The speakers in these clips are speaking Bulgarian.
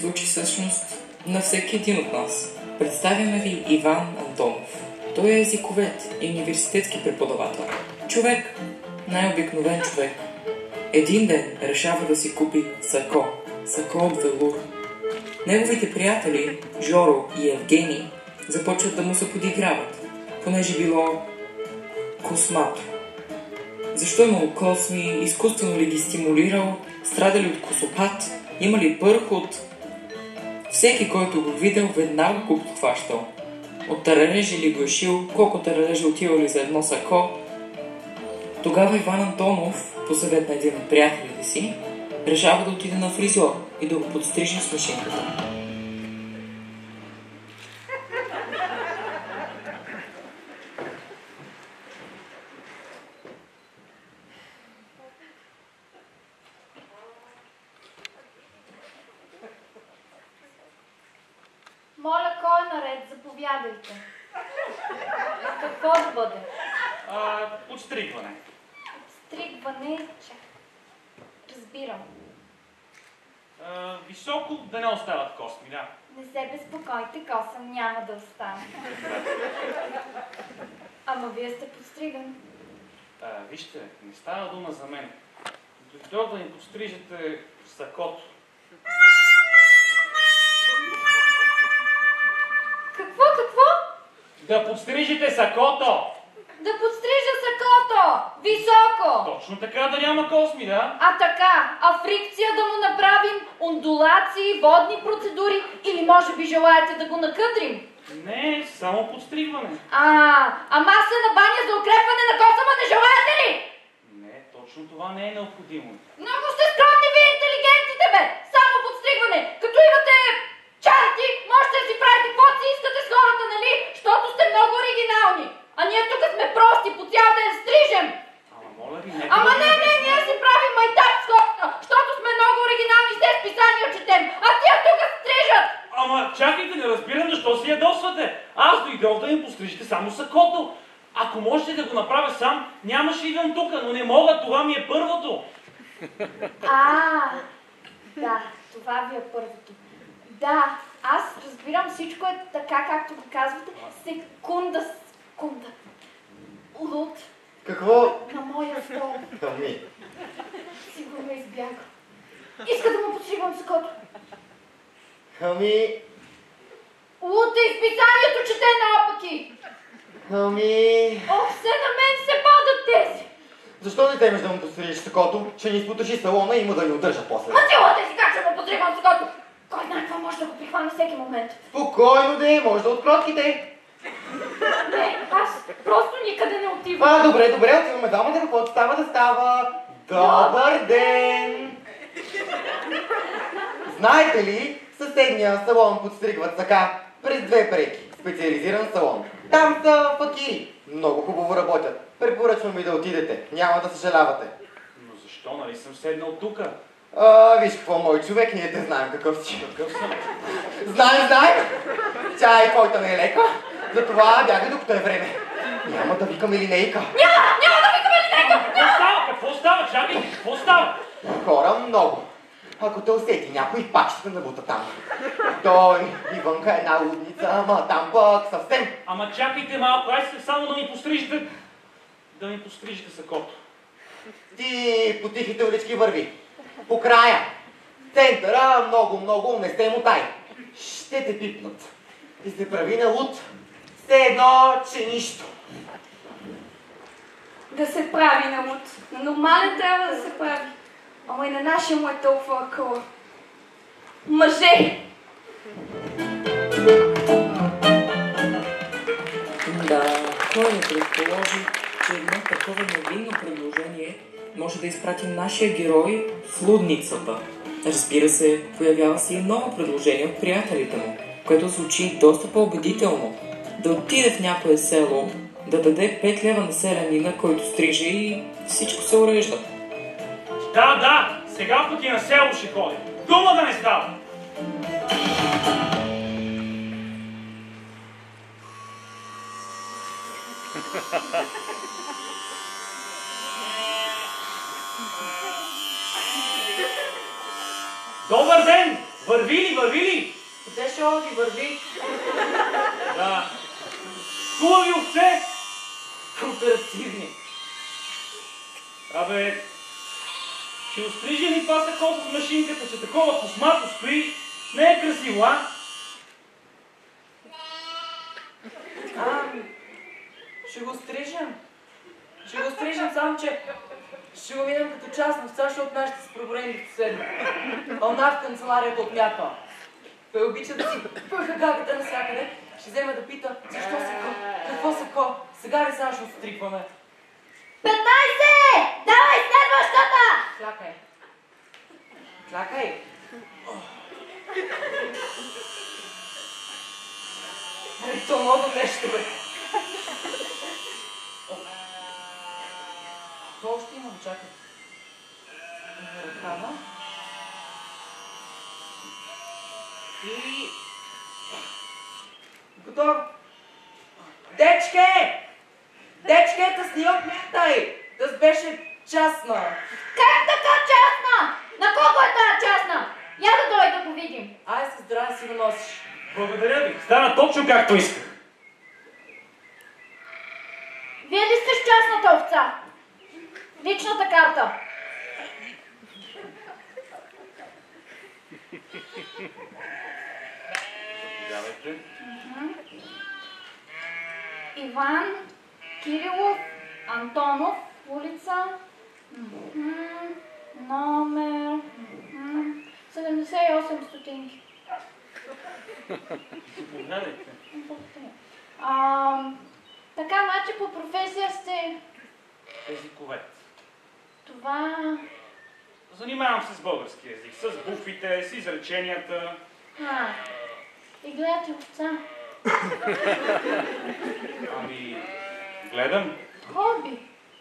случи всъщност на всеки един от нас. Представяме ви Иван Антонов. Той е езиковед и университетски преподавател. Човек, най-обикновен човек. Един ден решава да си купи сако от велур. Неговите приятели, Жоро и Евгени, започват да му се подиграват, понеже било космато. Защо имало косми, изкуствено ли ги стимулирал, страдали от косопат, имали пърхот. Всеки, който го видел, веднага го подхващал. От таралежи ли го е шил, колко таралежи отивали за едно сако. Тогава Иван Антонов, по съвет на един от приятелите си, решава да отиде на фризьор и да го подстриже с машинката. Моля, кой е наред? Заповядайте. Какво да бъде? Подстригване. Подстригване? Разбирам. Високо да не остават косми, да. Не се безпокойте, косъм няма да остане. Ама вие сте подстриган. Вижте, не става дума за мен. Дойдох да ни подстрижете сакото. Какво? Да подстрижите сакото! Да подстрижа сакото! Високо! Точно така, да няма косми, да? А така, а фрикция да му направим, ондулации, водни процедури или може би желаете да го накъдрим? Не, само подстригване. А маса на баня за укрепване на косъма не желаете ли? Не, точно това не е необходимо. Много сте скромни вие интелигентите, бе! Само подстригване! Като имате чарти, можете да си правите каквото си искате с хората, нали? Защото сте много оригинални. А ние тук сме прости, по цял ден стрижем. Ама моля ви, не... Ама не, ние си правим майтап с хората, защото сме много оригинални, все списания четем, а тия тук стрижат. Ама чакайте, не разбирам защо се ядосвате. Аз дойдох да ми пострижите само сакото. Ако можете да го направя сам, нямаше да идвам тук, но не мога, това ми е първото. Да, това ви е първото. Да, аз разбирам, всичко е така, както го казвате. Секунда. Луд. Какво? На моя стол. Ами. Сигурно избяга. Иска да му подстригвам сакото. Ами. Луд е изписанието, чете наопаки. Ами. Ох, все на мен се падат тези. Защо не темеш да му пострижиш сакото? Ще ни изпотроши салона и има да ни удържа после. Матилата си как ще му подстригвам сакото? Кой знае какво може да го прихване всеки момент. Спокойно де, може да откротките. Не, аз просто никъде не отивам. Добре, отиваме двамата, каквото става да става. Добър ден! Знаете ли, съседния салон подстригват сака през 2 преки. Специализиран салон. Там са факири. Много хубаво работят. Препоръчвам ви да отидете. Няма да съжалявате. Но защо, нали съм седнал тука? Виж какво, мой човек, ние те знаем какъв си. Какъв съм? Знаем! Чай, който не е лека. Затова бяга докато е време. Няма да викаме линейка. Няма да викаме линейка! Какво става? Чакайте, какво става? Хора много. Ако те усети някой, пак ще се набута там. Той, Иванка е една лудница, ама там пък съвсем. Ама чакайте малко, айде само да ми пострижите... Да ми пострижите сакото. Ти по тихите улички върви. По края. Центъра много не сте мутай. Ще те пипнат. И се прави на луд. Все едно, че нищо. Да се прави на луд. Нормален трябва да се прави. Ама и на нашия му е толкова акъла. Мъже! Да, кой не предположи, че едно такова невинно предложение може да изпрати нашия герой в лудницата. Разбира се, появява се и ново предложение от приятелите му, което звучи доста по-убедително. Да отиде в някое село, да даде 5 лева на селянина, който стриже и всичко се урежда. Да, сега пък и на село ще ходи. Дума да не става! Добър ден! Върви ли, върви ли? Къде ще оди, върви? Да. Хубави овце. Кооперативни. Абе, ще острижи ли това сако с машинката, че такова космато стои? Не е красиво, а? Ще го стрижем. Ще го стрижем, само че ще го видим като част овца, защото нашите с проборените съседи. Вълна в канцеларията отмятва. Той обича да си пъха гагата навсякъде. Ще взема да пита, защо сако, какво сако, сега ли сега ще отстрикваме? 15! Давай следващата! Чакай. Чакай. То много нещо, бе. То още имам, чакай. Ръкава. И... Готов. Дечке! Дечке, да сни отмятай! Да беше частна. Как така частна? На колко е тази частна? Я да дойде да го видим. Ай, със здраве си го носиш. Благодаря ви. Стана точно както исках. Вие ли сте с частната овца? Личната карта. Заповядайте. Иван Кирилов Антонов, улица, номер 78 стотинки. Заповядайте. Така, значи по професия сте... Езиковец. Това... Занимавам се с български език, с буфите, с изреченията. И гледате овца. Ами, гледам. Хоби.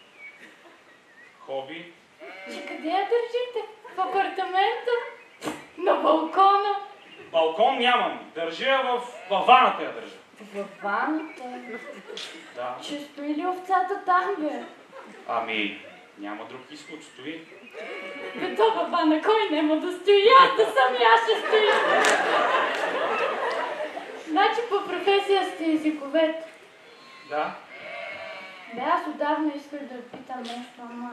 Хоби. Че къде я държите? В апартамента? На балкона? Балкон нямам. Държа във ваната я държа. В ваната? Да. Ще стои ли овцата там, бе? Ами, няма друг изход, стои. Бе, то във вана кой нема да стои? Аз да съм, я ще стоя. Значи по професия сте езиковед. Да. Бе, аз отдавна исках да питам нещо, ама...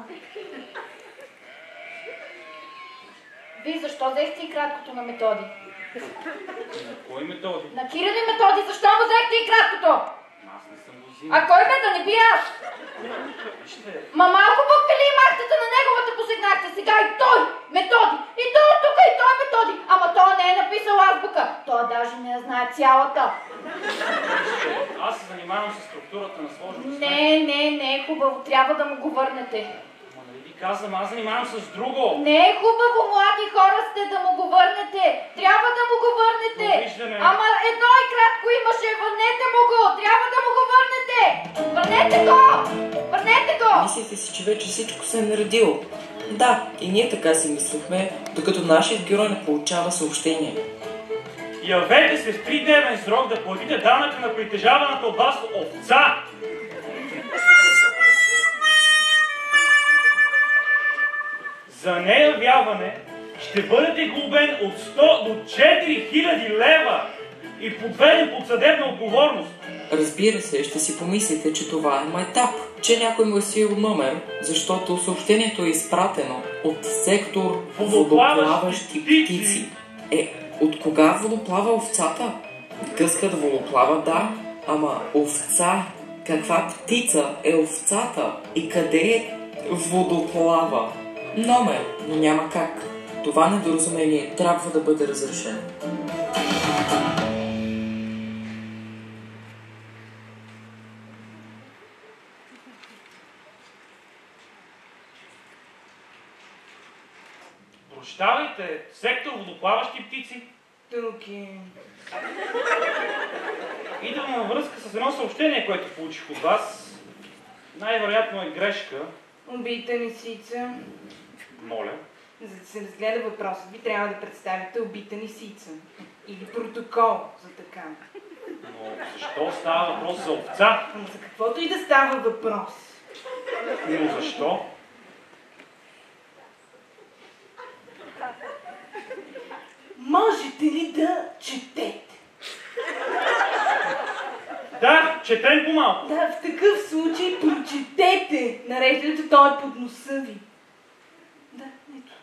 Вие защо взехте и краткото на Методи? На кой методи? На Кирил и Методи, защо му взехте и краткото? Аз не съм го взимал. А кой бе, да не би аз? Вижте. Ма малко буквили и махтата на неговата посегнахте, сега и той, Методи, и той от тук, и той Методи. Ама той не е написал азбука, той даже не я знае цялата. Аз се занимавам с структурата на сложност. Не е хубаво, трябва да му го върнете. Ма нали ви казвам, аз занимавам с друго. Не е хубаво, млади хора сте, да му го върнете. Трябва да му го върнете. Виждаме. Ама едно и кратко имаше, върнете му го. Трябва да му го върнете. Върнете го! Върнете го! Мислите си, че вече всичко се е наредило. Да, и ние така си мислихме, докато нашият герой не получава съобщение. Явете се в 3-дневен срок да платите данъка на притежаваната от вас овца. За неявяване ще бъдете глобен от 100 до 4000 лева и подведен под съдебна отговорност. Разбира се, ще си помислите, че това е майтап, че някой му е свил номер, защото съобщението е изпратено от сектор водоплаващи птици. От кога водоплава овцата? Къскът водоплава, да, ама овца, каква птица е овцата и къде водоплава? Номер, но няма как. Това недоразумение трябва да бъде разрешено. Прощавайте, сектор водоплаващи птици. Туки. Идвам във връзка с едно съобщение, което получих от вас. Най-вероятно е грешка. Убийте лисица. Моля. За да се разгледа въпросът ви, трябва да представите убита лисица. Или протокол за така. Но защо става въпрос за овца? Ама за каквото и да става въпрос. Но защо? можете ли да четете? Да, четем по-малко. Да, в такъв случай прочетете нареждането, той е под носа ви. Да, ето.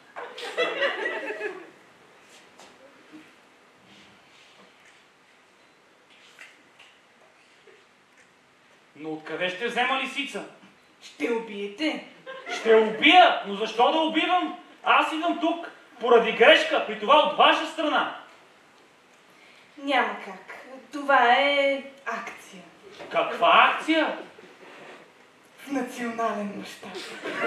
Но откъде ще взема лисица? Ще убиете. Ще убия, но защо да убивам? Аз идвам тук поради грешка, при това от ваша страна. Няма как. Това е акция. Каква акция? В национален мащаб.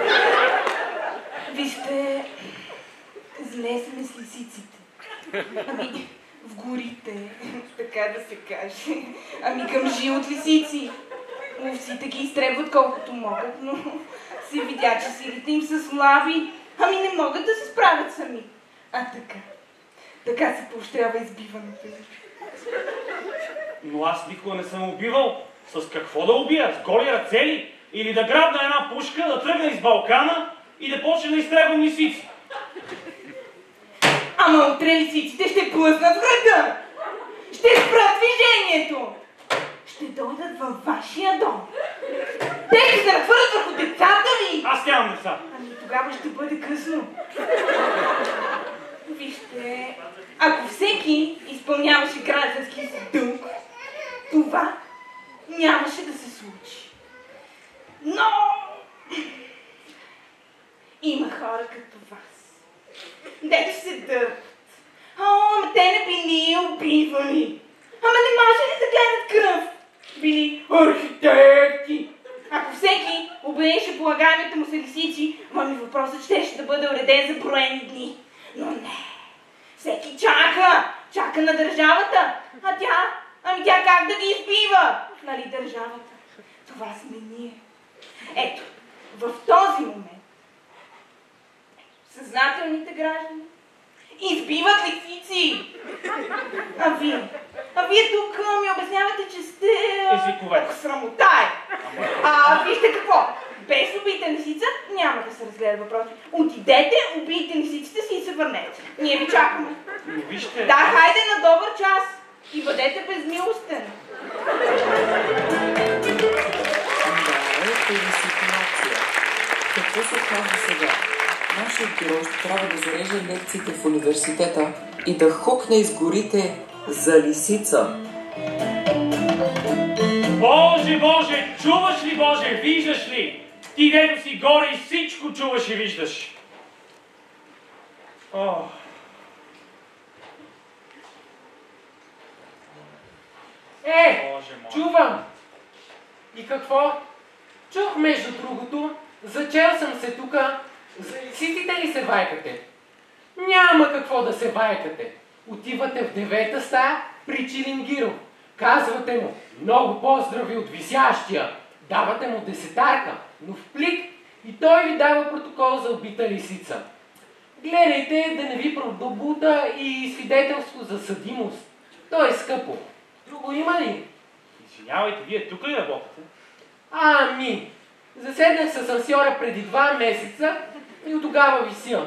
Вижте, зле сме с лисиците. Ами, в горите, така да се каже. Ами гъмжи от лисици. Ловците ги изтребват колкото могат, но се видя, че силите им са слаби. Ами не могат да се справят сами. А така. Така се поощрява избиването. Но аз никога не съм убивал. С какво да убия? С голи ръце ли? Или да грабна една пушка, да тръгна из Балкана и да почне да изтребвам лисици? Ама утре лисиците ще плъзнат в града! Ще спрат движението! Ще дойдат във вашия дом! Те ще се нахвърлят върху децата ви! Аз нямам деца! Ами тогава ще бъде късно. Вижте, ако всеки изпълняваше граждански си дълг, това нямаше да се случи. Но има хора като вас. Дето се дърпат. Ама те не били убивали. Ама не може ли да гледат кръв? Били архитекти. Ако всеки обееше полагаемите му се лисици, ами въпросът щеше да бъде уреден за броени дни. Но не. Всеки чака на държавата. А тя как да ги избива? Нали държавата? Това сме ние. Ето, в този момент съзнателните граждани избиват лисици. А вие тук ми обяснявате, че сте... Езиковец. Срамота е. Вижте какво. Без убийте лисица няма да се разгледа въпрос. Отидете, убийте лисиците си и се върнете. Ние ви чакаме. Но вижте... Да, хайде на добър час. И бъдете безмилостен. Ето ви ситуация. Какво се казва сега? Нашият герой ще трябва да зареже лекциите в университета и да хукне из горите за лисица. Боже, чуваш ли, Боже, виждаш ли? Ти дето си горе и всичко чуваш и виждаш. Боже мой. Чувам! И какво? Чух между другото, зачел съм се тука. За лисиците ли се вайкате? Няма какво да се вайкате. Отивате в 9-та стая при Чилингиров. Казвате му много поздрави от висящия. Давате му десетарка, но в плик и той ви дава протокол за убита лисица. Гледайте да не ви пробута и свидетелство за съдимост. То е скъпо. Друго има ли? Извинявайте, вие тук ли работите? Ами, заседнах с асансьора преди 2 месеца и от тогава вися.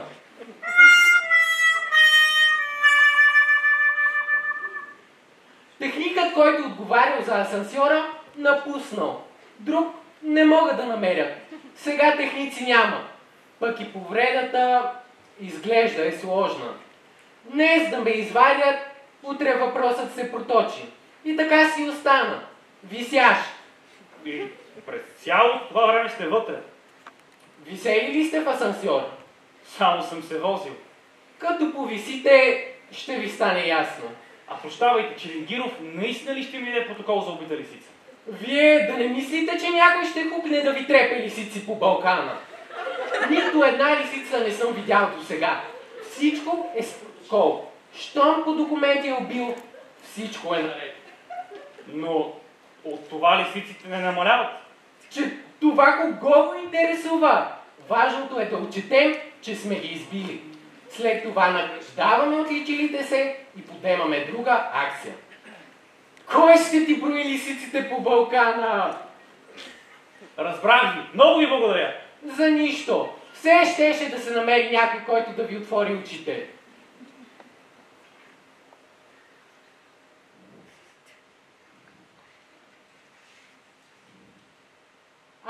Техникът, който отговарял за асансьора, напуснал. Друг не мога да намеря. Сега техници няма. Пък и повредата изглежда е сложна. Днес да ме извадят, утре въпросът се проточи. И така си остана. Висящ. И през цялото това време сте вътре. Висели ли сте в асансьор? Само съм се возил. Като повисите, ще ви стане ясно. А прощавайте, Чилингиров наистина ли ще ми даде протокол за убита лисица? Вие да не мислите, че някой ще хукне да ви трепе лисици по Балкана. Нито една лисица не съм видял до сега. Всичко е с протокол. Щом по документи е убил, всичко е наред. Но от това лисиците не намаляват. Че това кого го интересува? Важното е да отчетем, че сме ги избили. След това награждаваме отличилите се и подемаме друга акция. Кой ще ти брои лисиците по Балкана? Разбрах ви. Много ви благодаря. За нищо. Все щеше да се намери някой, който да ви отвори очите.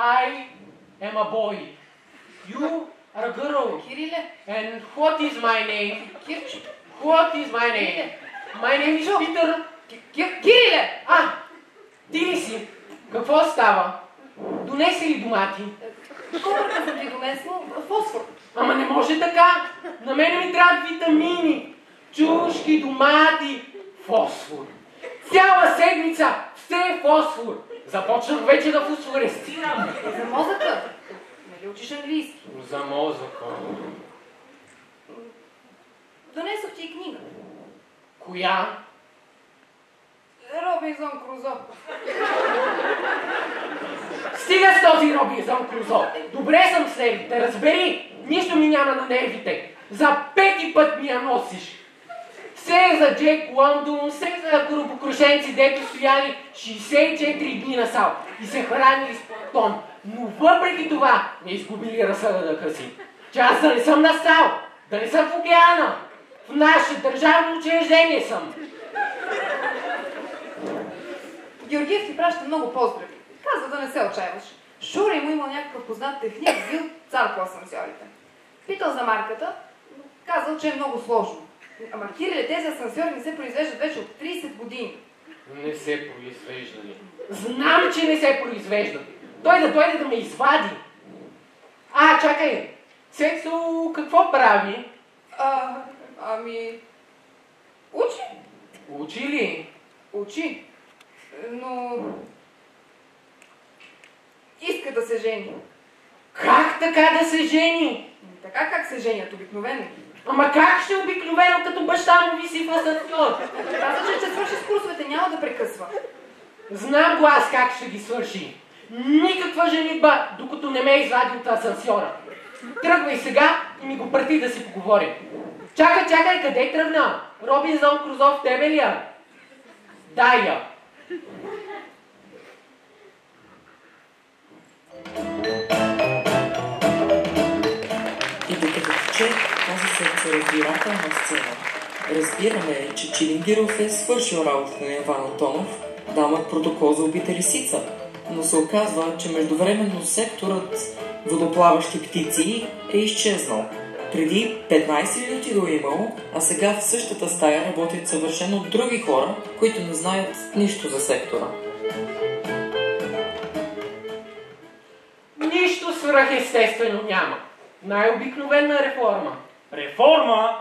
I am a boy. You are a girl. Кириле. And what is my name? Кирчо. What is my name? My name is Peter. Кириле! Ти ли си? Какво става? Донеси ли домати? Колко съм ти донесло? Фосфор. Ама не може така. На мене ми трябват витамини. Чушки, домати, фосфор. Цяла седмица все е фосфор. Започнах вече да фосфорестирам. За мозъка. Нали учиш английски? За мозъка. Донесох ти книга. Коя? Робинзон Крузо. Стига с този Робинзон Крузо. Добре съм с нервите, разбери. Нищо ми няма на нервите. За 5-ти път ми я носиш. Все е за Джек Лондон, все е за коропокрушенци, дето стояли 64 дни на сал и се хранили с планктон. Но въпреки това не изгубили разсъдъка си. Че аз да не съм на сал, да не съм в океана. В наше държавно учреждение съм. Георгиев ти праща много поздрави. Каза да не се отчаиваш. Шура му имал някакъв познат техник, бил цар по асансьорите. Питал за марката, но казал, че е много сложно. Ама Кириле, тези асансьори не се произвеждат вече от 30 години. Не се произвеждали. Знам, че не се произвеждат. Той да дойде да ме извади. Чакай. Сексо какво прави? Учи. Учи ли? Учи. Но... иска да се жени. Как така да се жени? Така как се женят обикновено. Ама как ще обикновено, като баща му виси в асансьор? Каза, че ще свърши с курсовете, няма да прекъсва. Знам го аз как ще ги свърши. Никаква женитба, докато не ме извади от асансьора. Тръгвай сега и ми го прати да си поговорим. Чакай, къде тръгна? Робинзон Крузо в тебе ли я? Дай я. И докато тече тази сърцеразбирателна сцена, разбираме, че Чилингиров е свършил работата на Иван Антонов, дамът протокол за убита лисица, но се оказва, че междувременно секторът водоплаващи птици е изчезнал. Преди 15 минути го е имало, а сега в същата стая работят съвършено други хора, които не знаят нищо за сектора. Нищо свръхестествено няма. Най-обикновена реформа. Реформа?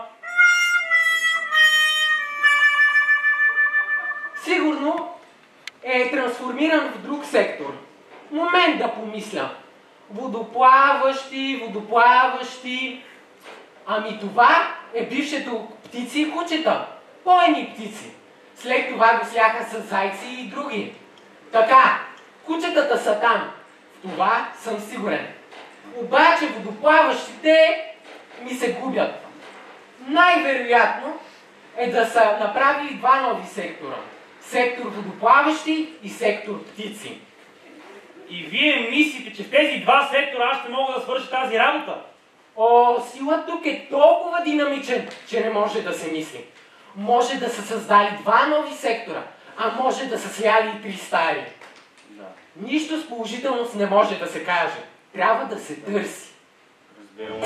Сигурно е трансформиран в друг сектор. Момент да помисля. Водоплаващи. Ами това е бившето птици и кучета. Бойни птици. След това го сляха с зайци и други. Така, кучетата са там. В това съм сигурен. Обаче водоплаващите ми се губят. Най-вероятно е да са направили два нови сектора. Сектор водоплаващи и сектор птици. И вие мислите, че в тези два сектора аз ще мога да свърша тази работа? Сила тук е толкова динамичен, че не може да се мисли. Може да са създали два нови сектора, а може да са сляли и 3 стари. Да. Нищо с положителност не може да се каже. Трябва да се търси. Разбирам.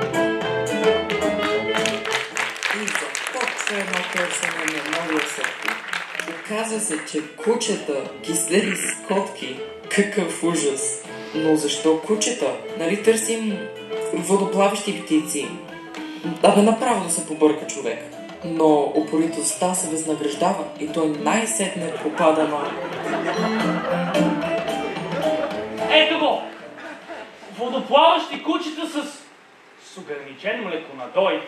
И започва едно търсене на новия сектор. Оказва се, че кучета ги слели с котки. Какъв ужас! Но защо кучета? Нали търсим водоплаващи птици? Направо да се побърка човек. Но упоритостта се възнаграждава и той най-сетне попада на... Ето го! Водоплаващи кучета с ограничен млеконадой.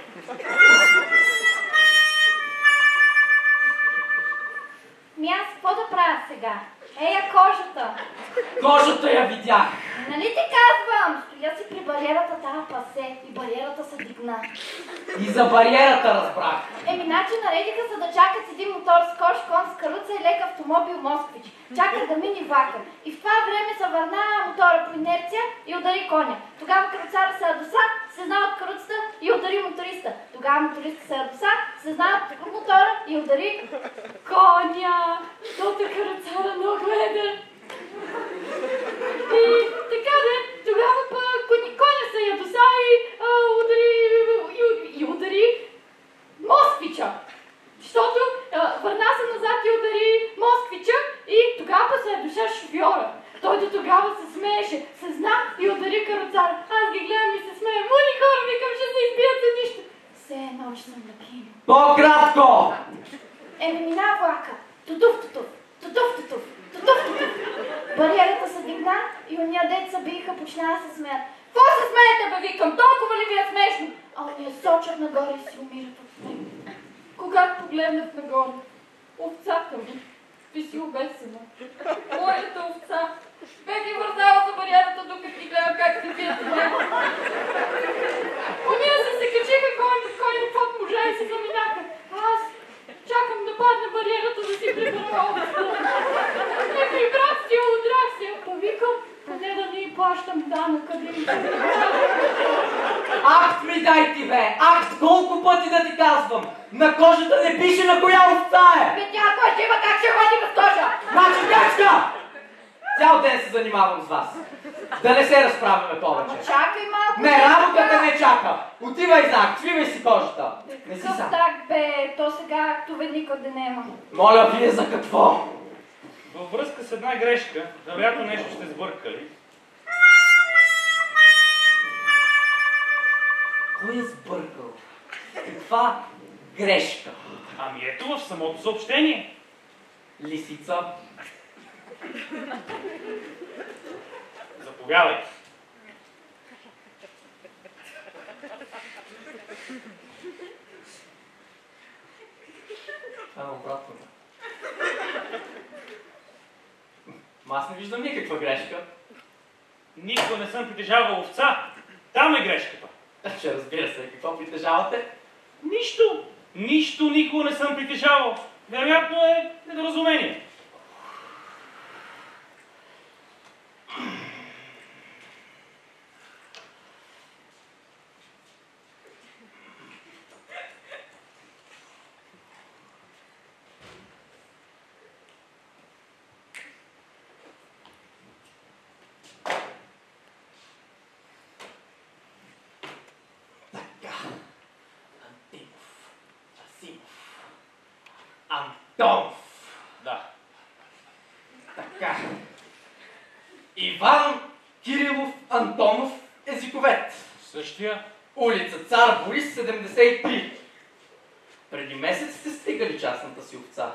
Аз какво да правя сега? Ея кожата! Кожата я видях! Нали ти казвам? Стоя си при бариерата тая пасе и бариерата се дигна. И за бариерата разбрах. Значи наредиха се да чакат с един мотор с кош, кон с каруца и лек автомобил Москвич. Чакат да мини влака. И в това време се върна мотора по инерция и удари коня. Тогава каруцара се ядоса, се знае от каруцата и удари моториста. Тогава моториста се ядоса, се знае от мотора и удари коня. Защото каруцара много едър. И така смееше, се зна и удари каруцара. Аз ги гледам и се смея. Мъни хора, викам, ще се избият за нищо. Все едно, че съм на кино. По-кратко! Мина влака. Тутув, тутув, тутув, тутув, тутув, тутув. Бариерата се дигна и ония деца биха, почна да се смеят. Какво се смеете, бе, викам? Толкова ли ви е смешно? А ония сочат нагоре и си умират от смех. Когато погледнах нагоре, овцата ми виси обесена. Моята овца. Бях ги вързала за бариерата, докато ти гледам как се бият от него. Ония се качиха кой под мужа и се заминаха. Аз чакам да падне бариерата да си прибера овцата. Някой брат си я удрася. Повикам, поне да не й плащам данъка да им Акт ми дай ти, бе! Акт! Колко пъти да ти казвам! На кожата не пише на коя овца е! Бе, тя кой ще има, как ще ходи без кожа? Значи, дечка! Цял ден се занимавам с вас. Да не се разправяме повече. Чакай малко. Не, работата не чака. Отивай за акт, свивай си кожата. Не си Какъв сам. так, бе? То сега актове никъде нема. Моля, вие за какво? Във връзка с една грешка, вероятно нещо сте сбъркали. Кой е сбъркал? Каква грешка? Ами ето в самото съобщение. Лисица. Заповядай. Това е обратно. Аз не виждам никаква грешка. Никога не съм притежавал овца. Там е грешката. Ще разбира се, какво притежавате? Нищо. Нищо никога не съм притежавал. Вероятно е недоразумение. Антонов. Да. Така. Иван Кирилов Антонов, езиковед. Същия. Улица Цар Борис, 73. Преди месец сте стигали частната си овца.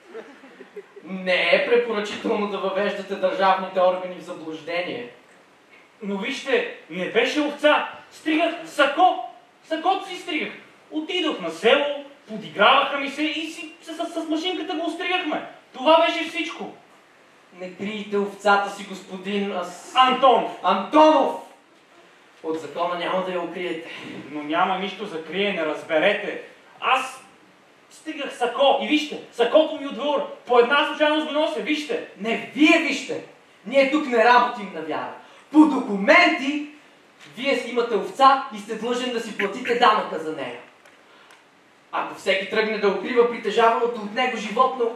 Не е препоръчително да въвеждате държавните органи в заблуждение. Но вижте, не беше овца. Стригах сако. Сакото си стригах. Отидох на село, подиграваха ми се и с машинката го остригахме. Това беше всичко. Не криете овцата си, господин Антонов. Антонов! От закона няма да я укриете. Но няма нищо за криене, разберете. Аз стигах сако и вижте, сакото ми от двор. По една случайност го нося, вижте. Не, вие вижте! Ние тук не работим на вяра. По документи вие имате овца и сте длъжен да си платите данъка за нея. Ако всеки тръгне да укрива притежаваното от него животно,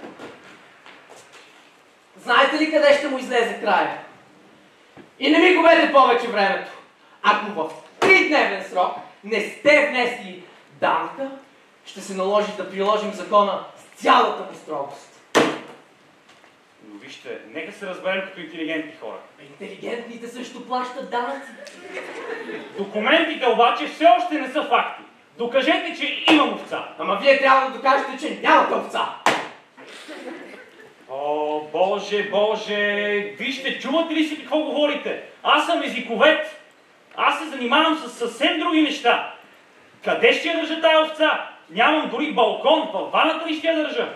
знаете ли къде ще му излезе края? И не ми губете повече времето. Ако в 3-дневен срок не сте внесли данъка, ще се наложи да приложим закона с цялата му строгост. Но вижте, нека се разберем като интелигентни хора. Интелигентните също плащат данъци. Документите обаче все още не са факти. Докажете, че имам овца. Ама вие трябва да докажете, че нямате овца. О, Боже, Боже! Вижте, чувате ли си какво говорите? Аз съм езиковед. Аз се занимавам с съвсем други неща. Къде ще я държа тая овца? Нямам дори балкон. Във ваната ли ще я държа?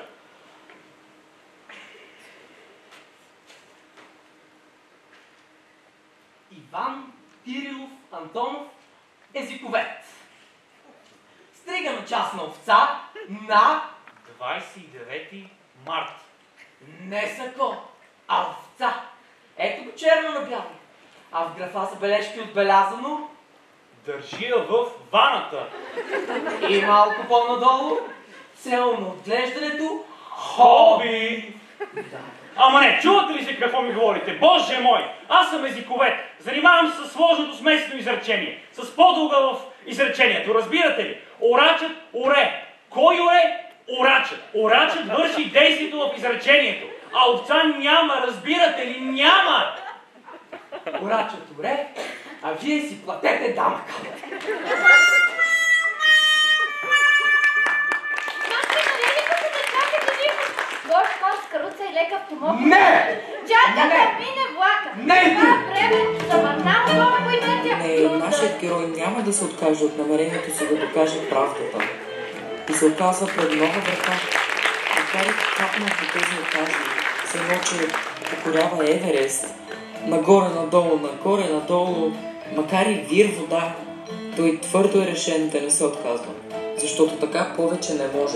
Иван Кирилов Антонов, езиковед. Стрига на частна овца на 29 март. не сако, а овца. Ето го черно на бяло. А в графа забележки отбелязано Държи я в ваната. и малко по-надолу цел на отглеждането Хоби! Ама не, чувате ли се какво ми говорите? Боже мой! Аз съм езиковед. Занимавам се с сложното смесено изречение. С подълга в изречението. Разбирате ли? Орачът оре. Кой оре? Орачът. Орачът върши действието в изречението. А овца няма. Разбирате ли? Няма! Горачът оре, а вие си платете дамъка. Каруца и лек автомобил. Не! Чака да мине влака. Не! Това време завърнава това по инерция. Не, нашият герой няма да се откаже от намерението си да докаже правдата. И се оказва пред нова врата. Макар и капнал по тези етажи, се едно, че покорява Еверест. Нагоре-надолу, макар и вир вода, той твърдо е решен да не се отказва, защото така повече не може.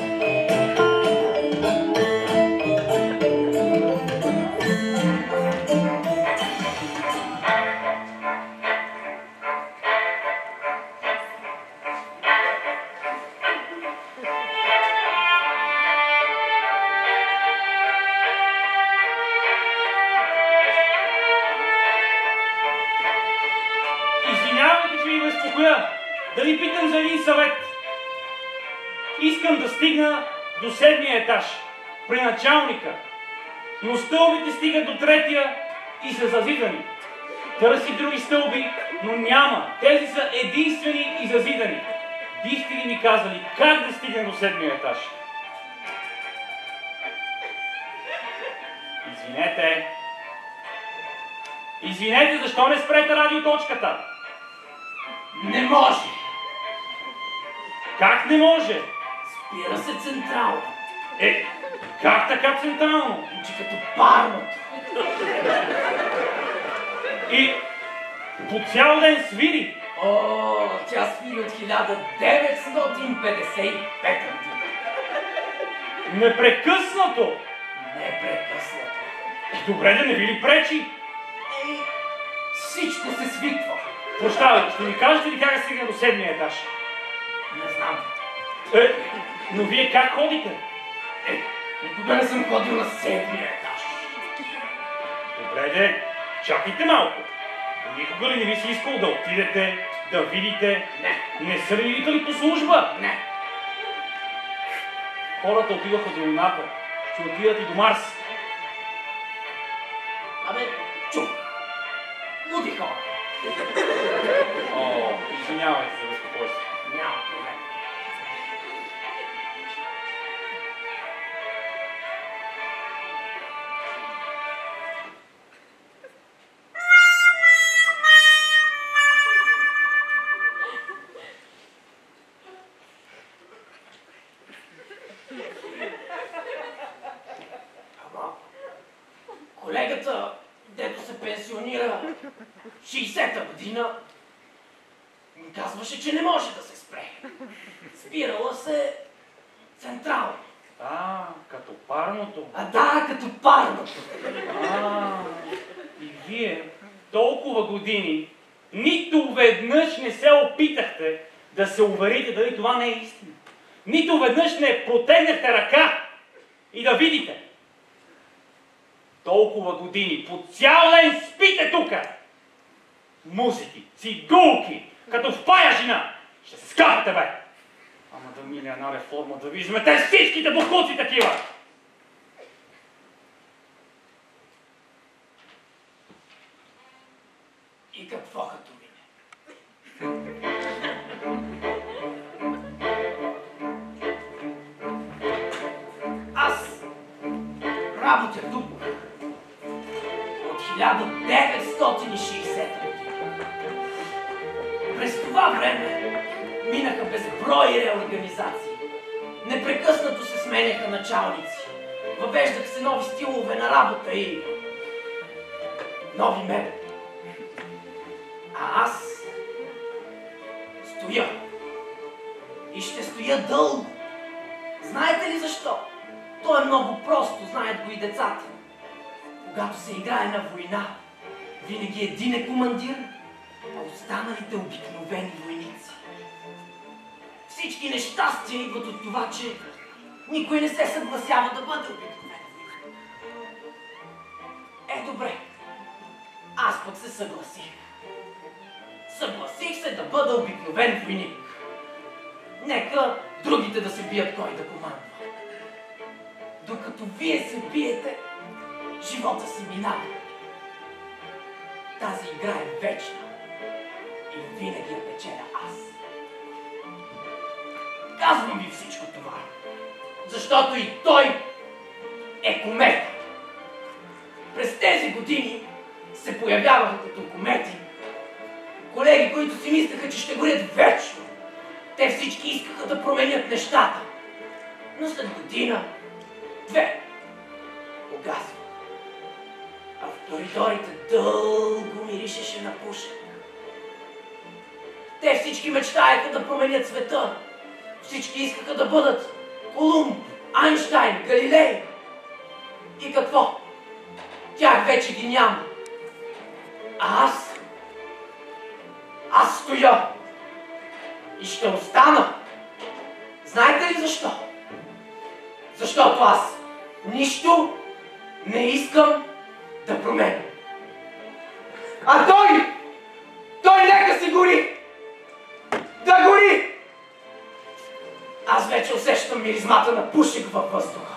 Да ви питам за един съвет. Искам да стигна до 7-я етаж, при началника, но стълбите стигат до 3-я и са зазидани. Търси други стълби, но няма. Тези са единствени и зазидани. Бихте ли ми казали как да стигна до 7-я етаж? Извинете, защо не спрете радиоточката? Не може! Как не може? Спира се централно. Как така централно? Учи като парното. И по цял ден свири? О, тя свири от 1955 година. Непрекъснато? Непрекъснато. Добре, да не ви ли пречи? Всичко се свиква. Прощавай, ще ми кажете ли как да стигна до 7-я етаж? Не знам. Но вие как ходите? Никога не съм ходил на 7-я етаж. Добре, де, чакайте малко. Никога ли не ви си искал да отидете, да видите? Не. Не са ли викали по служба? Не. Хората отиваха до Луната. Ще отидат и до Марс. Чух. Луди хора. Извинявайте за безпокойство. Няма проблем. Колегата, дето се пенсионира 60-та година, ми казваше, че не може да се спре. Спирала се централно. Като парното. Да, като парното. И вие толкова години нито веднъж не се опитахте да се уверите дали това не е истина. Нито веднъж не протегнахте ръка и да видите. Толкова години, по цял ден спите тука. Музики, цигулки, като в пая жена. Ще се скапате, бе. Ама да мине една реформа, да ви измете всичките бухуци такива. И какво като мине? Аз работя тук от 1960 година. През това време минаха безброй реорганизации. Непрекъснато се сменяха началници. Въвеждаха се нови стилове на работа и нови мебели. А аз стоя. И ще стоя дълго. Знаете ли защо? То е много просто, знаят го и децата. Когато се играе на война, винаги един е командир, а останалите обикновени войници. Всички нещастия идват от това, че никой не се съгласява да бъде обикновен войник. Добре. Аз пък се съгласих. Съгласих се да бъда обикновен войник. Нека другите да се бият кой да командва. Докато вие се биете, живота си минава. тази игра е вечна и винаги я печеля аз. Казвам ви всичко това, защото и той е комета. През тези години се появяваха като комети колеги, които си мислеха, че ще горят вечно. Те всички искаха да променят нещата. Но след година, две, погасва. А в коридорите дълго миришеше на пушек. Те всички мечтаеха да променят света. Всички искаха да бъдат Колумб, Айнщайн, Галилей. И какво? Тях вече ги няма. А аз стоя. И ще остана. Знаете ли защо? Защото аз нищо не искам да променя. А той нека си гори. Да гори! Аз вече усещам миризмата на пушек във въздуха.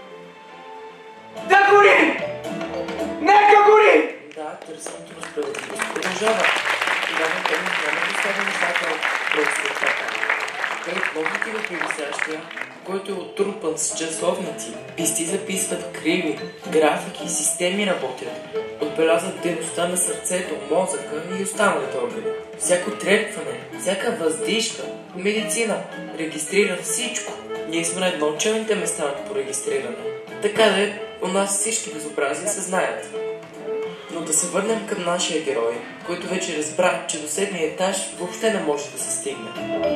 Да гори! Нека гори! Да, търсенето на справедливост продължава. Иван Анtonov няма да оставя нещата просто от така. Той отново отива при висящия, който е отрупан с часовници. Писти записват криви, графики, системи работят. Отбелязват дейността на сърцето, мозъка и останалите органи. Всяко трепване, всяка въздишка, медицина регистрира всичко. Ние сме на едно от челните места по регистриране. Така да у нас всички безобразия се знаят. Но да се върнем към нашия герой, който вече разбра, че до 7-ми етаж въобще не може да се стигне.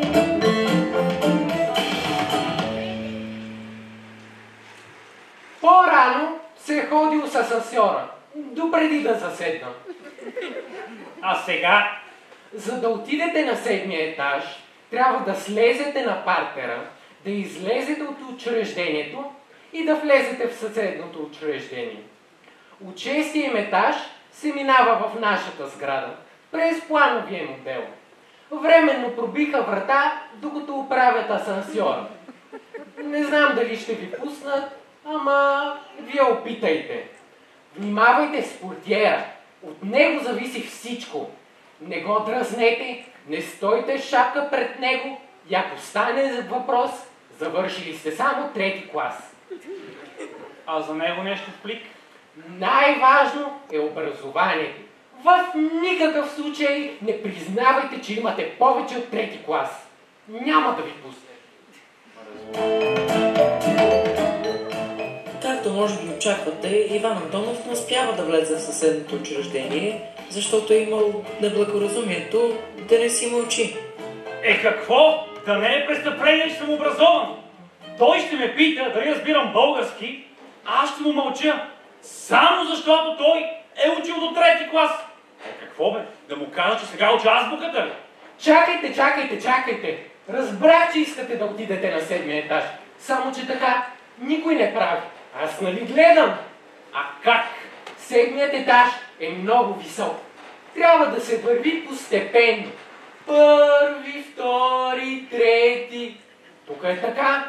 По-рано се е ходил с асансьора, допреди да заседна. А сега? За да отидете на 7-ми етаж, трябва да слезете на партера, да излезете от учреждението и да влезете в съседното учреждение. От 6-ти им етаж се минава в нашата сграда, през плановия модел. Временно пробиха врата, докато оправят асансьора. Не знам дали ще ви пуснат, ама вие опитайте. Внимавайте с портиера, от него зависи всичко. Не го дразнете, не стойте с шапка пред него и ако стане за въпрос, завършили сте само 3-ти клас. А за него нещо в плик? Най-важно е образованието. В никакъв случай не признавайте, че имате повече от 3-ти клас. Няма да ви пусне. Както може би очаквате, Иван Антонов не успява да влезе в съседното учреждение, защото е имал неблагоразумието да не си мълчи. Какво? Да не е престъпление, че съм образован. Той ще ме пита дали разбирам български, а аз ще му мълча. Само защото той е учил до 3-ти клас. Какво бе? Да му кажа, че сега уча азбуката ли? Чакайте! Разбрах, че искате да отидете на 7-ми етаж. Само, че така никой не прави. Аз нали гледам? А как? 7-мият етаж е много висок. Трябва да се върви постепенно. 1-ви, 2-ри, 3-ти. Тук е така.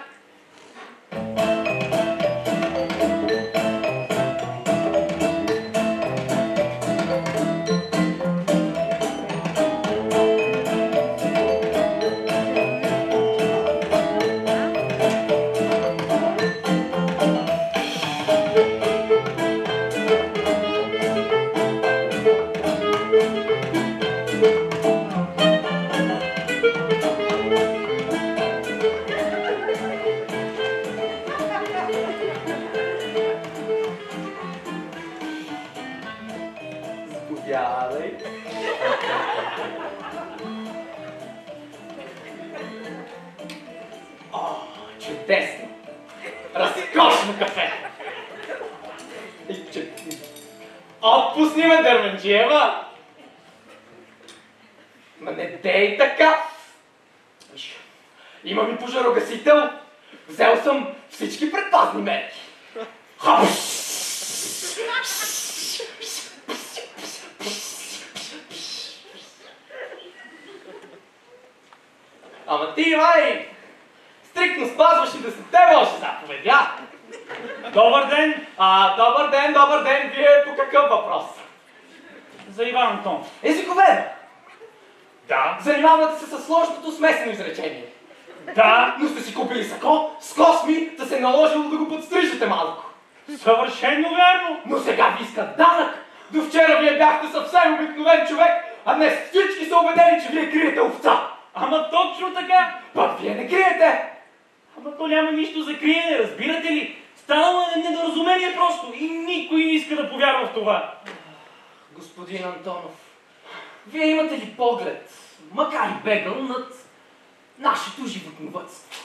Чудесно! Разкошно кафе! Отпусни ме, Дерменdzhieva! Ма не дей така! Имам и пожарогасител! Взел съм всички предпазни мерки! Ама ти, Ивай! Стриктно спазваш и 10-те Божи заповеди, а? Добър ден! Добър ден! Вие по какъв въпрос? За Иван Антонов. Езиковед! Да. Занимавате се с сложното смесено изречение. Да. Но сте си купили сако с косми, да се е наложило да го подстрижете малко. Съвършено вярно. Но сега ви искат данък. До вчера вие бяхте съвсем обикновен човек, а днес всички са убедени, че вие криете овца. Ама точно така. Пък вие не криете. Ама то няма нищо за криене, разбирате ли? Станало е недоразумение просто и никой не иска да повярва в това. Господин Антонов, вие имате ли поглед, макар и бегъл, над нашето животновъдство?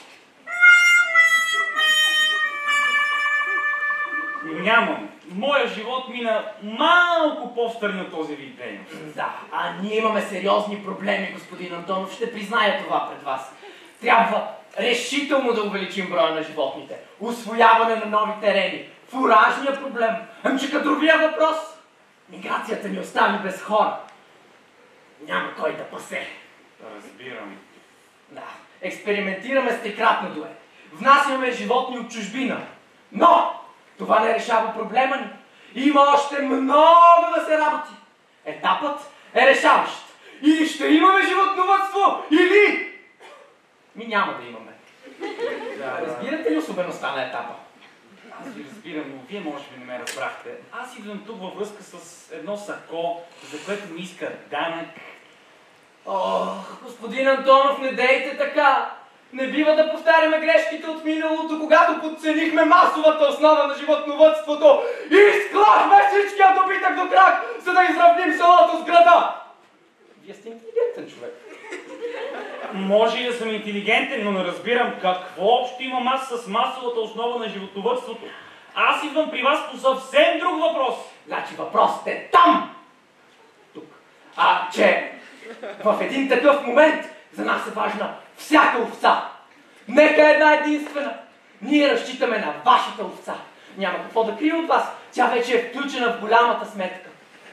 Нямам. Моя живот мина малко по-встрани от този вид дейност. Да, а ние имаме сериозни проблеми, господин Антонов, ще призная това пред вас. Трябва решително да увеличим броя на животните, усвояване на нови терени, фуражния проблем, че кадровия въпрос. Миграцията ни остави без хора. Няма кой да пасе. Разбирам. Да, експериментираме с трикратно дуе. Внасяме животни от чужбина. Но това не решава проблема ни. Има още много да се работи. Етапът е решаващ. Или ще имаме животновъдство, или няма да имаме. Разбирате ли особеността на етапа? Аз ви разбирам, но вие може би не ме разбрахте. Аз идвам тук във връзка с едно сако, за което ми иска данък. Господин Антонов, не дейте така. Не бива да повтаряме грешките от миналото, когато подценихме масовата основа на животновъдството и изклахме всичкия добитък до крак, за да изравним селото с града. Вие сте интелигентен човек. Може и да съм интелигентен, но не разбирам какво общо имам аз с масовата основа на животновъдството. Аз идвам при вас по съвсем друг въпрос. Значи въпросът е там! Тук. Че в един такъв момент за нас е важна всяка овца. Нека една единствена. Ние разчитаме на вашата овца. Няма какво да крие от вас. Тя вече е включена в голямата сметка.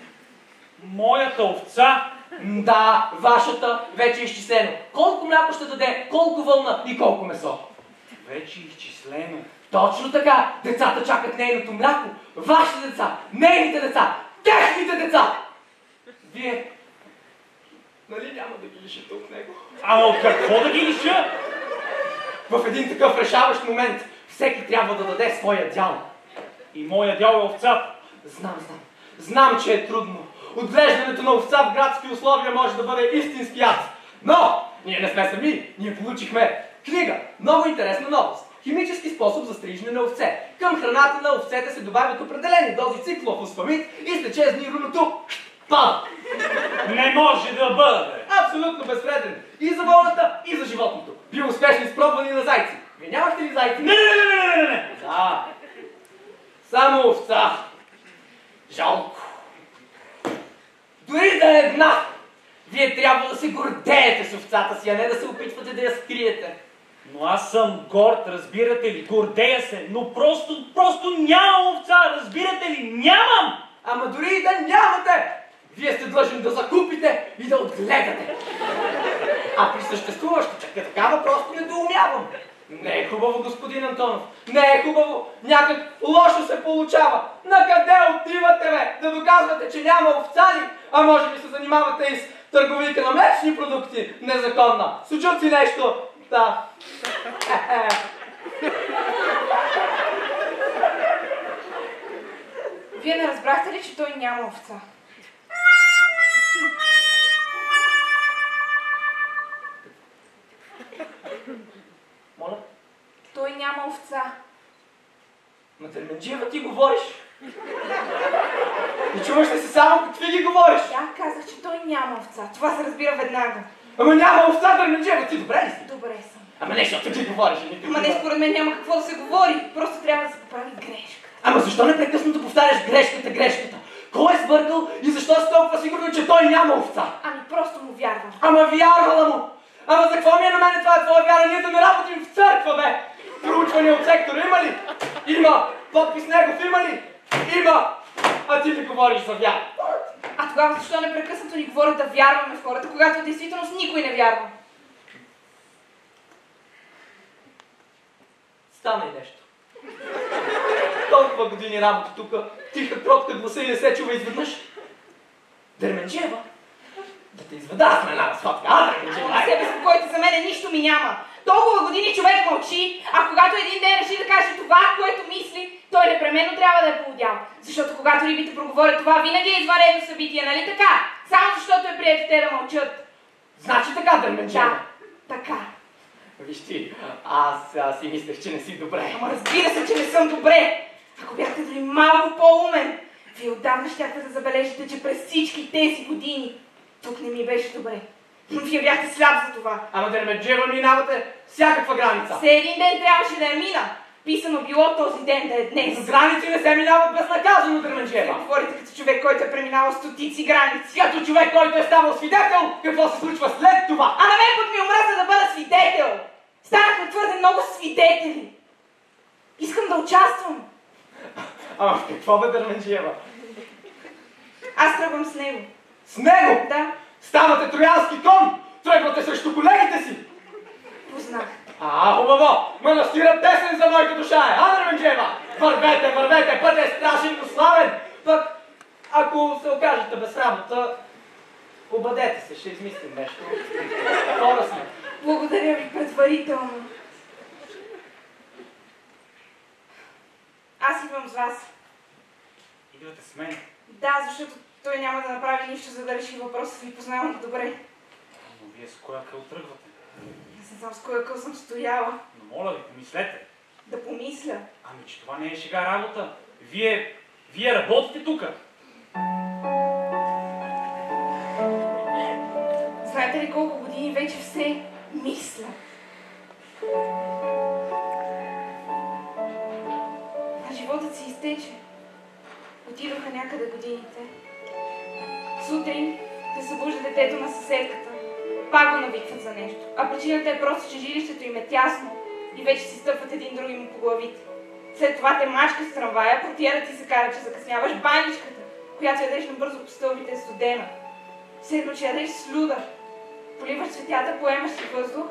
Моята овца? Да, вашата вече е изчислено. Колко мляко ще даде, колко вълна и колко месо. Вече е изчислено. Точно така. Децата чакат нейното мляко. Вашите деца, нейните деца, техните деца. Вие нали няма да ги лишите от него? Ама какво да ги лиша? В един такъв решаващ момент всеки трябва да даде своя дял. И моя дял е овцата. Знам, че е трудно. Отглеждането на овца в градски условия може да бъде истински ад. Но ние не сме сами. Ние получихме книга. Много интересна новост. Химически способ за стрижне на овце. Към храната на овцете се добавят определени дози циклофосфамид и след 6 дни руното пада. Не може да бъде. Абсолютно безвреден. И за волната, и за животното. Бил успешно изпробвани на зайци. Вие нямахте ли зайци? Не. Да. Само овца. Жалко. Дори да е една. Вие трябва да се гордеете с овцата си, а не да се опитвате да я скриете. Но аз съм горд, разбирате ли? Гордея се, но просто нямам овца, разбирате ли? Нямам! Ама дори и да нямате, вие сте длъжни да закупите и да отгледате. А при съществуващата такава просто недоумявам. Не е хубаво, господин Антонов. Не е хубаво. Някак лошо се получава. Накъде отивате, бе? Да доказвате, че няма овца ли? А може би се занимавате и с търговийка на млечни продукти? Незаконна. Случат си нещо. Да. Вие не разбрахте ли, че той няма овца? Моля? Той няма овца. На Дерменdzhieva ти говориш? И чуваш ли се само какви ги говориш? Да, казах, че той няма овца. Това се разбира веднага. Ама няма овца, Дерменdzhieva, ти добре ли си? Добре съм. Ама не, защото ти говориш. Ама не, според мен няма какво да се говори. Просто трябва да се поправи грешка. Ама защо непрекъснато повтаряш грешката? Кой е сбъркал и защо си толкова сигурно, че той няма овца? Ами просто му вярвам. Ама вярвала му! Ама за какво ми е на мене това твоя вяра? Ние да не работим в църква, бе! Проучвания от сектора има ли? Има! Подпис негов има ли? Има! А ти ли говориш за вяра? А тогава защо непрекъснато ни говорят да вярваме в хората, когато в действителност никой не вярва? Стана и нещо. Толкова години работа тука, тиха кротка гласа и не се чува изведнъж. Dermendzhieva? Да те изведа с една сладка. Dermendzhieva! На себе спокойте, за мене нищо ми няма. Толкова години човек мълчи, а когато един ден реши да каже това, което мисли, той непременно трябва да е поудял. Защото когато рибите проговорят това, винаги е извънредно събитие, нали така? Само защото е прието те да мълчат. Значи така, Dermendzhieva? Да, така. Виж ти, аз си мислех, че не си добре. Ама разбира се, че не съм добре. Ако бяхте дори малко по-умен, вие отдавна щяхте да забележите, че през всички тези години тук не ми беше добре. Вие бяхте сляп за това. Ама Dermendzhieva минавате всякаква граница. Все един ден трябваше да я мина. Писано било този ден да е днес. Граници не се минават безнаказано, Dermendzhieva. Говорите като човек, който е преминавал стотици граници. Като човек, който е ставал свидетел, какво се случва след това? А на мен пък ми омръзна да бъда свидетел. Станахме твърде много свидетели. Искам да участвам. Ама в какво бе, Dermendzhieva? Аз тръгвам с него. С него? Да. Ставате троянски кон! Тръгвате срещу колегите си! Познах. Хубаво! Манастирът тесен за моята душа е, Dermendzhieva? Вървете, вървете, път е страшен, но славен! Пък, ако се окажете без работа, обадете се, ще измислим нещо. Хора сме. Благодаря ви предварително. Аз идвам с вас. Идвате с мен. Да, защото той няма да направи нищо, за да реши въпроса ви. Познавам го добре. Но вие с коя къл тръгвате? Не знам с коя къл съм стояла. Но моля ви, помислете. Да помисля. Ами, че това не е шега работа. Вие работите тука. Знаете ли колко години вече все мисля? А животът си изтече. Отидоха някъде годините. Сутрин се събужда детето на съседката. Пак го навикват за нещо. А причината е просто, че жилището им е тясно и вече си стъпват един други му по главите. След това те мачка с трамвая, протиерът ти се кара, че закъсняваш. Баничката, която ядеш набързо по стълбите е студена. Все едно, че ядеш с люда. Поливаш цветята, поемаш си въздух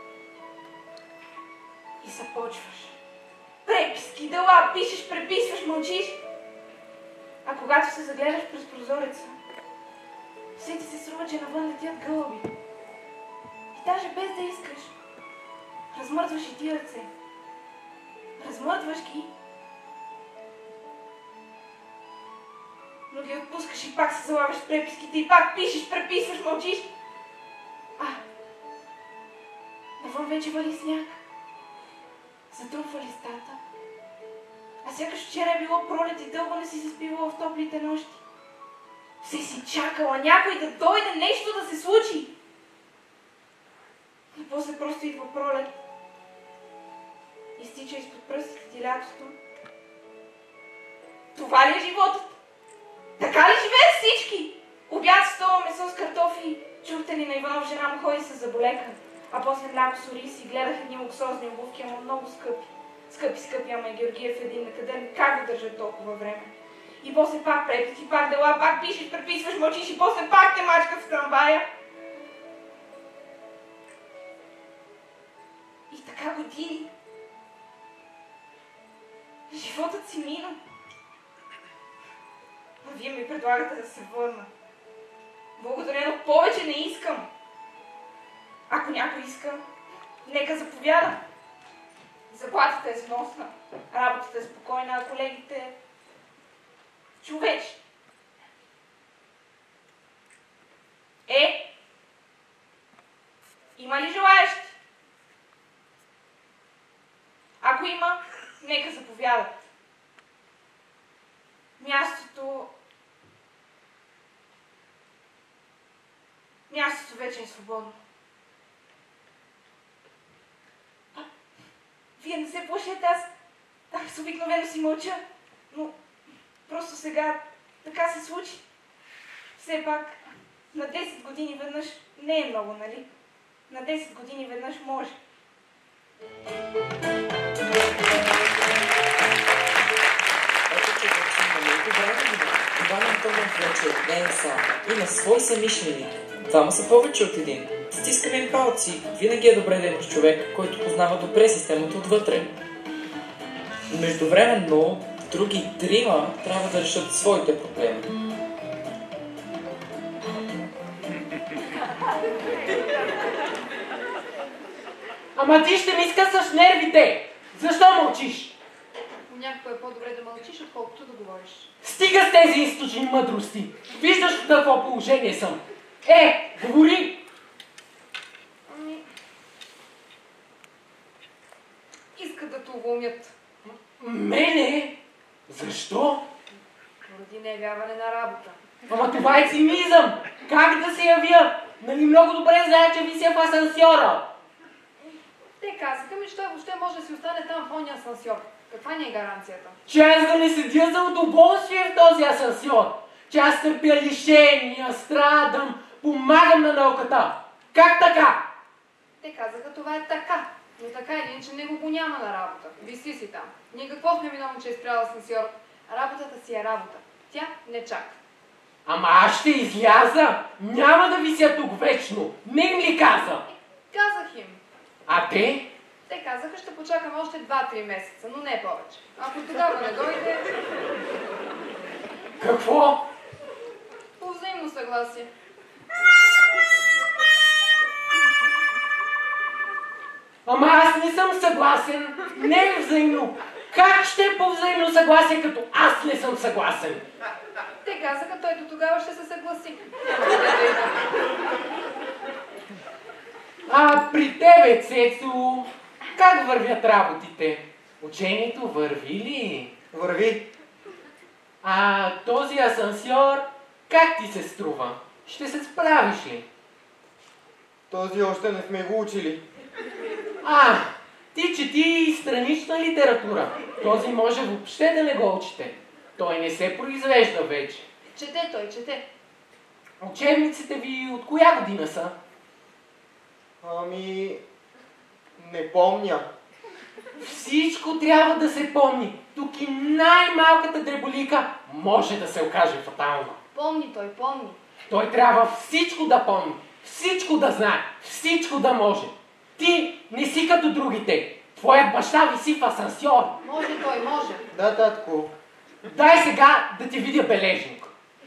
и започваш. Преписки, дела, пишеш, преписваш, мълчиш. А когато се загледаш през прозореца, все ти се струва, че навън летят гълъби. И даже без да искаш, размърдваш и ти ръце. Размърдваш ги, но ги отпускаш и пак се залаваш с преписките и пак пишеш, преписваш, мълчиш. Навън вече вали сняг. Затрупва листата. А сякаш вчера е било пролет и дълго не си се спивала в топлите нощи. Все си чакала някой да дойде, нещо да се случи. И после просто идва пролет. Изтича изпод пръстите ти лятото. Това ли е животът? Така ли живеят всички? Обяд, стола, месо с картофи. Чухте ли на Иванов, жена му ходи с заболека. А после мляко с ориз и гледах едни луксозни обувки, ама много скъпи. Скъпи, ама и Георгиев един накъде, как го държат толкова време? И после пак преписки, пак дела, пак пишеш, преписваш, мълчиш и после пак те мачка в трамвая. И така години. Животът си мина. А вие ми предлагате да се върна. Благодаря, но повече не искам. Ако някой иска, нека заповяда. Заплатата е сносна, работата е спокойна, а колегите човечни. Има ли желаещи? Ако има, нека заповядат. Мястото вече е свободно. Вие не се плашете, аз обикновено си мълча, но просто сега така се случи. Все пак, на 10 години веднъж не е много, нали? На 10 години веднъж може. Ето, че вече има много време. Иван Антонов вече от ден сам. Има свой съмишленик. Двама са повече от един. Стискаме им палци. Винаги е добре да имаш човек, който познава добре системата отвътре. Междувременно, други трима трябва да решат своите проблеми. Ама ти ще ми скъсаш нервите! Защо мълчиш? Понякога е по-добре да мълчиш, отколкото да говориш. Стига с тези източни мъдрости! Виждаш в какво положение съм. Говори! Искат да те уволнят. Мене? Защо? Поради неявяване на работа. Ама това е цинизъм! Как да се явя? Нали много добре знае, че вися в асансьора? Те казаха ми, че той въобще може да си остане там в ония асансьор. Каква ни е гаранцията? Че аз да не седя за удоволствие в този асансьор. Че аз търпя лишения, страдам, помагам на науката. Как така? Те казаха, това е така. Но така или иначе него го няма на работа. Виси си там. Ние какво сме виновни, че е спрял асансьор? Работата си е работа. Тя не чака. Ама аз ще изляза. Няма да вися тук вечно. Не им ли каза? Казах им. А те? Те казаха, ще почакаме още 2-3 месеца, но не повече. Ако тогава не дойде... Какво? По взаимно съгласие. Ама аз не съм съгласен. Не е взаимно. Как ще е по взаимно съгласие, като аз не съм съгласен? Те казаха, той до тогава ще се съгласи. А при тебе, Цецо, как вървят работите? Учението върви ли? Върви. А този асансьор, как ти се струва? Ще се справиш ли? Този още не сме го учили. Ти чети странична литература. Този може въобще да не го учите. Той не се произвежда вече. Чете той, чете. Учебниците ви от коя година са? Не помня. Всичко трябва да се помни. Тук и най-малката дреболика може да се окаже фатална. Помни той, помни. Той трябва всичко да помни, всичко да знае, всичко да може. Ти не си като другите. Твоят баща виси в асансьор. Може той, може. Да, татко. Дай сега да ти видя бележник.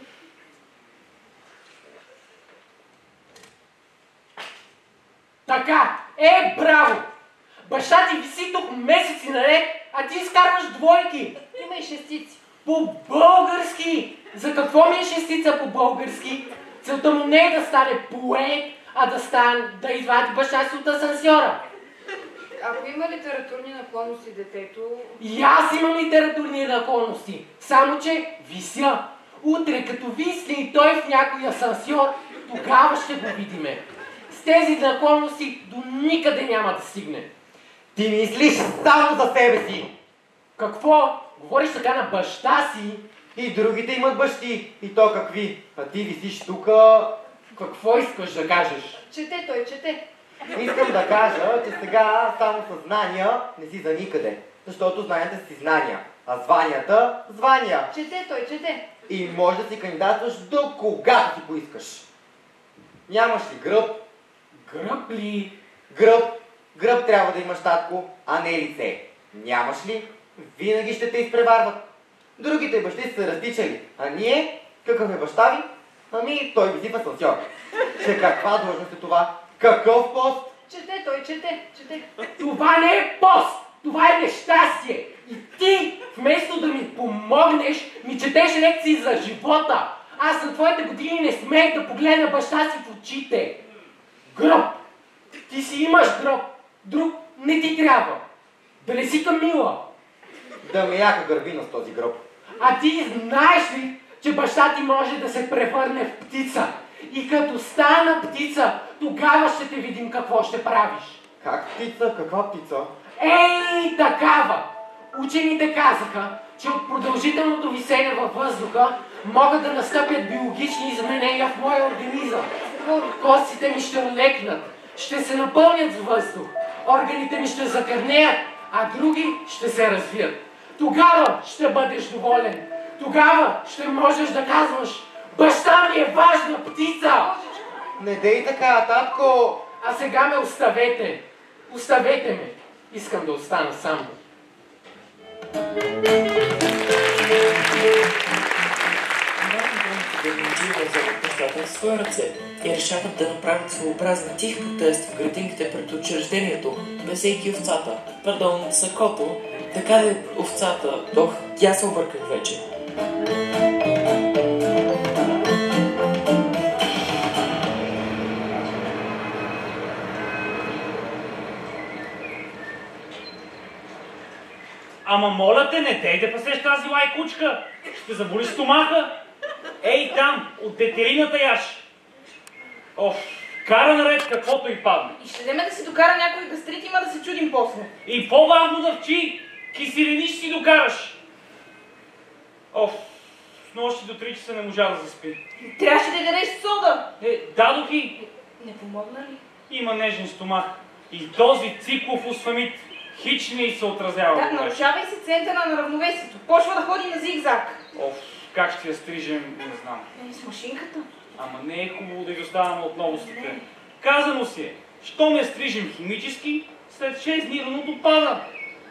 Така, браво! Баща ти виси тук месеци наред, а ти изкарваш двойки. Има и шестици. По български! За какво ми е шестица по български? Целта му не е да стане поет, а да извади баща си от асансьора. Ако има литературни наклонности детето... И аз имам литературни наклонности, само че вися. Утре, като висне и той в някой асансьор, тогава ще го видиме. С тези наклонности до никъде няма да стигне. Ти мислиш само за себе си. Какво? Говориш така на баща си? И другите имат бащи. И то какви? А ти висиш тука... Какво искаш да кажеш? Чете той, чете. Искам да кажа, че сега само със знания не си за никъде. Защото знанията си знания, а званията – звания. Чете той, чете. И може да си кандидатстваш до когато си поискаш. Нямаш ли гръб? Гръб ли? Гръб трябва да имаш, татко, а не лице. Нямаш ли? Винаги ще те изпреварват. Другите бащи са разтичали, а ние, какъв е баща ви? Той виси в асансьор. Че каква длъжност е това? Какъв пост? Чете той, чете. Това не е пост! Това е нещастие! И ти, вместо да ми помогнеш, ми четеш лекции за живота. Аз на твоите години не смех да погледна баща си в очите. Гръб! Ти си имаш гръб. Друг не ти трябва. Да не си Камила. Да ме яка гърбина с този гръб. А ти знаеш ли, че баща ти може да се превърне в птица? И като стана птица, тогава ще те видим какво ще правиш. Как птица? Каква птица? Такава! Учените казаха, че от продължителното висене във въздуха могат да настъпят биологични изменения в моя организъм. Костите ми ще олекнат, ще се напълнят с въздух, органите ми ще закърнеят, а други ще се развият. Тогава ще бъдеш доволен. Тогава ще можеш да казваш: баща ми е важна птица! Не дей така, татко! А сега ме оставете. Оставете ме. Искам да остана сам. Dermendzhieva вземат нещата в своя ръце и решават да направят своеобразен тих протест в градинките пред учреждението, бесейки овцата. Пардон, сакото. Така да е овцата. Ох, тя се обърках вече. Ама моля те, не дей да пасеш тази лайкучка. Ще заболи стомаха. Ей там, от детерината яш. Оф, кара наред каквото и падне. И ще вземе да си докара някой гастрит, има да се чудим после. И по-бавно дъвчи, киселини ще си докараш. Оф, с нощи до 3 часа не можа да заспи. Трябваше да й дадеш сода. Дадох и Не помогна ли? има нежен стомах. И този циклов осфамит хич не й се отразява. Да, нарушавай се центъра на равновесието. Почва да ходи на зигзаг. Оф, как ще я стрижем, не знам. С машинката. Ама не е хубаво да изоставаме от новостите. Казано си е, щом я стрижем химически, след 6 дни раното пада.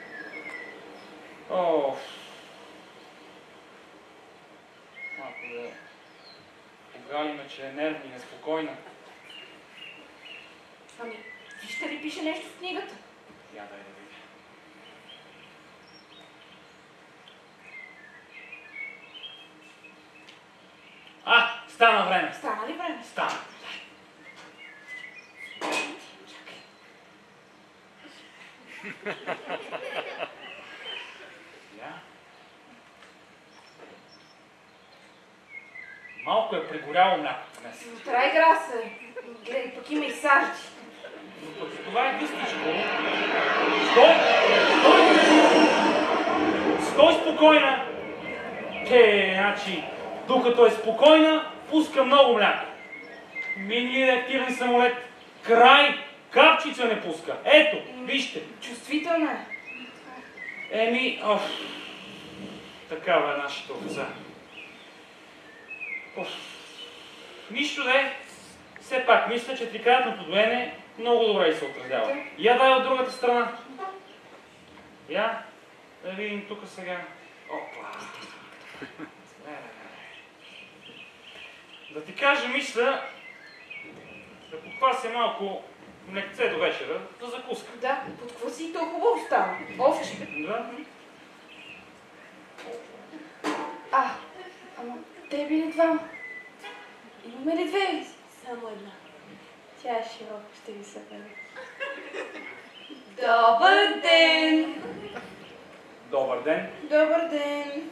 Оф. Малко да погалиме, че е нервна и неспокойна. Ами, вижте ли пише нещо в книгата? Я дай да видя. Стана време. Стана ли време? Стана. Малко е прегоряло млякото днес. Трай гра се. Гледай, пък има и сажди. Но пък това е гъстичко. Стой! Стой! Стой спокойна! Значи, докато е спокойна, пуска много мляко. Минли реактивен самолет. Край! Капчица не пуска. Ето, вижте. Чувствителна е. Такава е нашата овца. Нищо да е. Все пак мисля, че трикратното доене много добре се отразява. Я дай от другата страна. Я да видим тук сега. Опа! Да ти кажа, мисля, да подхвася малко млекце до вечера, за закуска. Да, подкваси и то хубаво става. Овче. Да. Ама те били двама. Имаме ли две? Само една. Тя е широка, ще ви събере. Добър ден! Добър ден. Добър ден!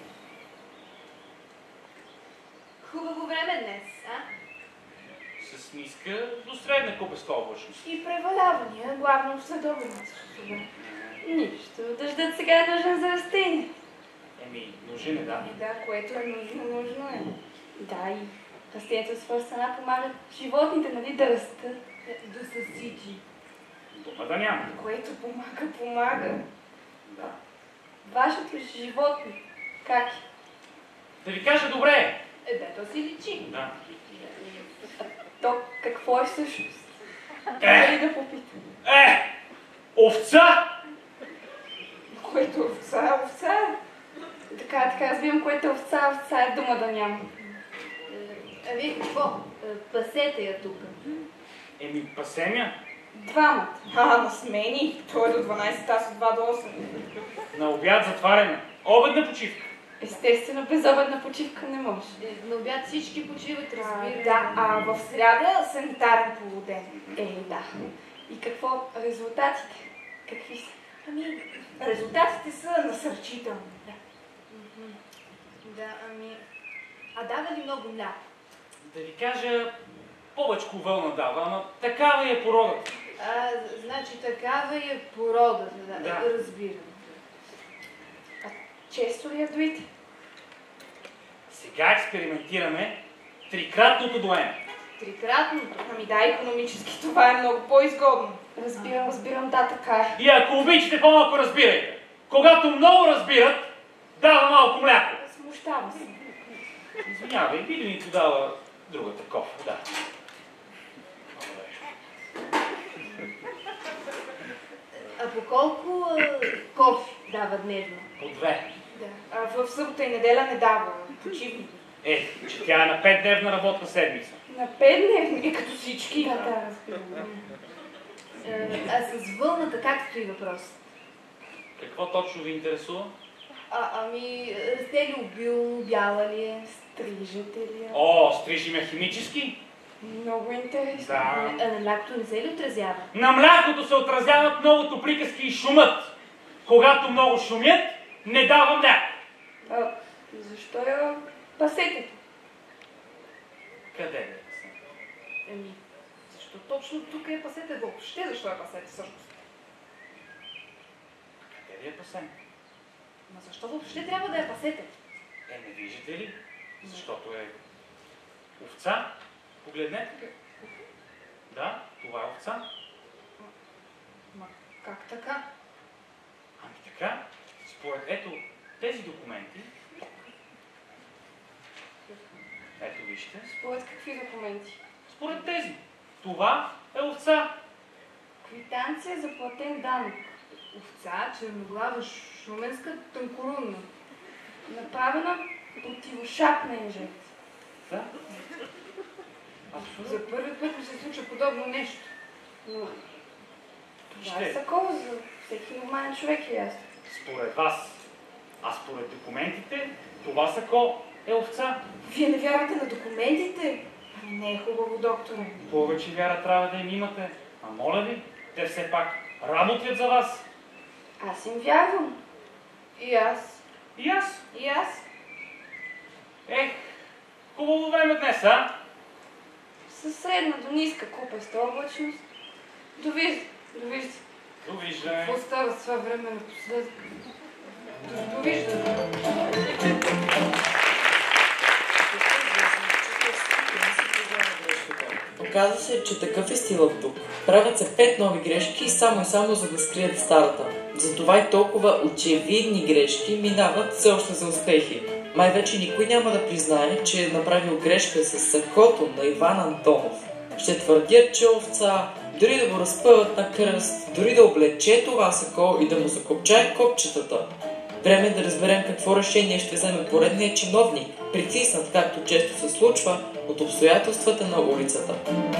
Хубаво време днес, а? С ниска до средна купеста облачност. И превалявания, главно в следобедната суба. Нищо, дъждът сега е нужен за растение. Нужен е, да. Да, което е нужно, нужно е. Да, и растението свързана помагат животните, нали, да растат. Да са сити. Дома да няма. Което помага. Да. Вашето животно, как е? Да ви кажа добре. Да, то си личи. Да. То какво е всъщност? Дали да попитам? Овца! Което овца, овца е. Така, разбирам, което е овца, овца е дума да няма. А вие какво? Пасете я тук. Пасем я. Двамата. На смени. Той е до 12, аз от 2 до 8. На обяд затваряме. Обедна почивка. Естествено, безобедна почивка не може. На обяд всички почиват, разбира. Да, в сряда санитарен полуден. Да. И какво? Резултатите? Какви са? Резултатите са насърчителни. А дава ли много мляко? Да ви кажа, повечко вълна дава, ама такава е породата. Значи такава е породата, Да. разбирам. Често ли я доите? Сега експериментираме трикратното доене. Трикратното? Да, икономически това е много по-изгодно. Разбирам, да, така е. И ако обичате, по-малко разбирайте. Когато много разбират, дава малко мляко. Смущава се. Извинявай, би ли ми подала другата кофа? Да. А по колко кофе дава дневно? По 2. Да. В събота и неделя не дава почивни. Че тя е на 5-дневна работна седмица. На 5 като всички. Да, разбирам. А с вълната как стои въпрос? Какво точно ви интересува? Ами, расте ли обилно, бяла ли е? Стрижете ли я? О, стрижи ме химически? Много интересно. Да. А на млякото не се ли отразява? На млякото се отразяват многото приказки и шумът. Когато много шумят, не дава мляко. Защо я пасете? Къде е? Еми, защо точно тук я пасете въобще? Защо я пасете всъщност? Къде ли е пасен? Ма защо въобще трябва да я пасете? Не виждате ли? Защото е овца. Погледнете. Да, това е овца. Ма как така? Ами така, според ето тези документи. Ето вижте. Според какви документи? Според тези. Това е овца. Квитанция за платен данък. Овца, черноглава, шуменска, тънкорунна. Направена противошапна инжекция. Да. За първи път ми се случва подобно нещо. Но това Ще. е такова за всеки нормален човек е ясно. Според вас. А според документите, това сако е овца. Вие не вярвате на документите? Ами не е хубаво, докторе. Повече вяра трябва да им имате. А моля ви, те все пак работят за вас. Аз им вярвам. И аз. И аз. И аз. Хубаво време днес, а? Със средна до ниска купеста облачност. Довиждане. Довиждане. Довиждане. Какво става с това време напоследък? Довиждане. Оказва се, че такъв е стилът тук. Правят се 5 нови грешки и само за да скрият старата. Затова и толкова очевидни грешки минават все още за успехи. Май вече никой няма да признае, че е направил грешка с сакото на Иван Антонов. Ще твърдят, че овца, дори да го разпъват на кръст, дори да облече това сако и да му закопчае копчетата. Време да разберем какво решение ще вземе поредният чиновник, притиснат, както често се случва, от обстоятелствата на улицата.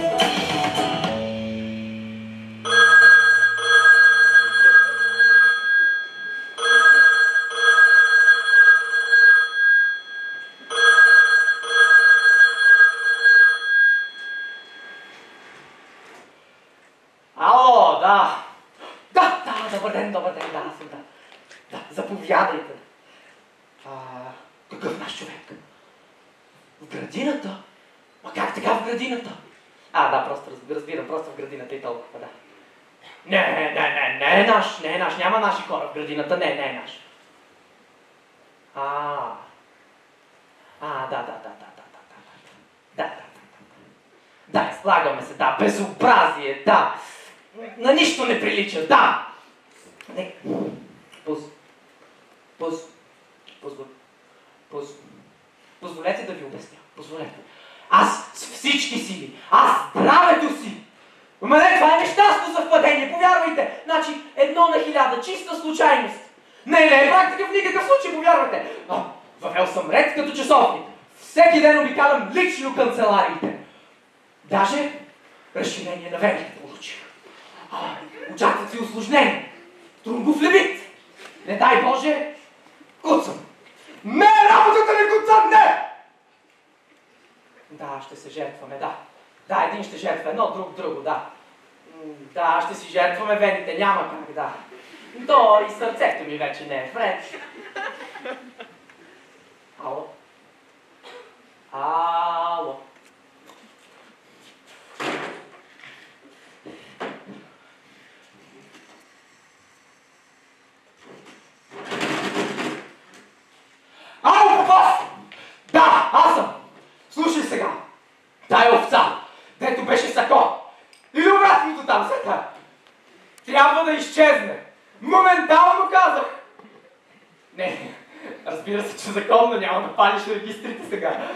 Ало, да. Добър ден, да, аз съм, да. Да, заповядайте. Какъв наш човек? В градината? Ма как така в градината? Да, просто разбирам, просто в градината и толкова, да. Не е наш, няма наши хора в градината, не е наш. Да, слагаме се, да, безобразие, да. На нищо не прилича, да. Не. Позволете да ви обясня. Позволете. Аз с всички сили, аз здравето си. Ама не, това е нещастно съвпадение, повярвайте. Значи 1 на 1000, чиста случайност. Не е практика в никакъв случай, повярвайте. Въвел съм ред като часовник. Всеки ден обикалям лично канцелариите. Даже разширение на вените получих. Очакват си усложнение. Трунгов лебит. Не дай Боже, куцам. Не, работата не куцам, не! Да, ще се жертваме, да. Да, един ще жертва едно, друго, да. Да, ще си жертваме вените, няма как, да. То и сърцето ми вече не е вред. Ало. Попов! Да, аз съм! Слушай сега! Тая овца, дето беше сако, или обратното там сега, трябва да изчезне! Моментално казах! Не, разбира се, че законно няма да палиш регистрите сега.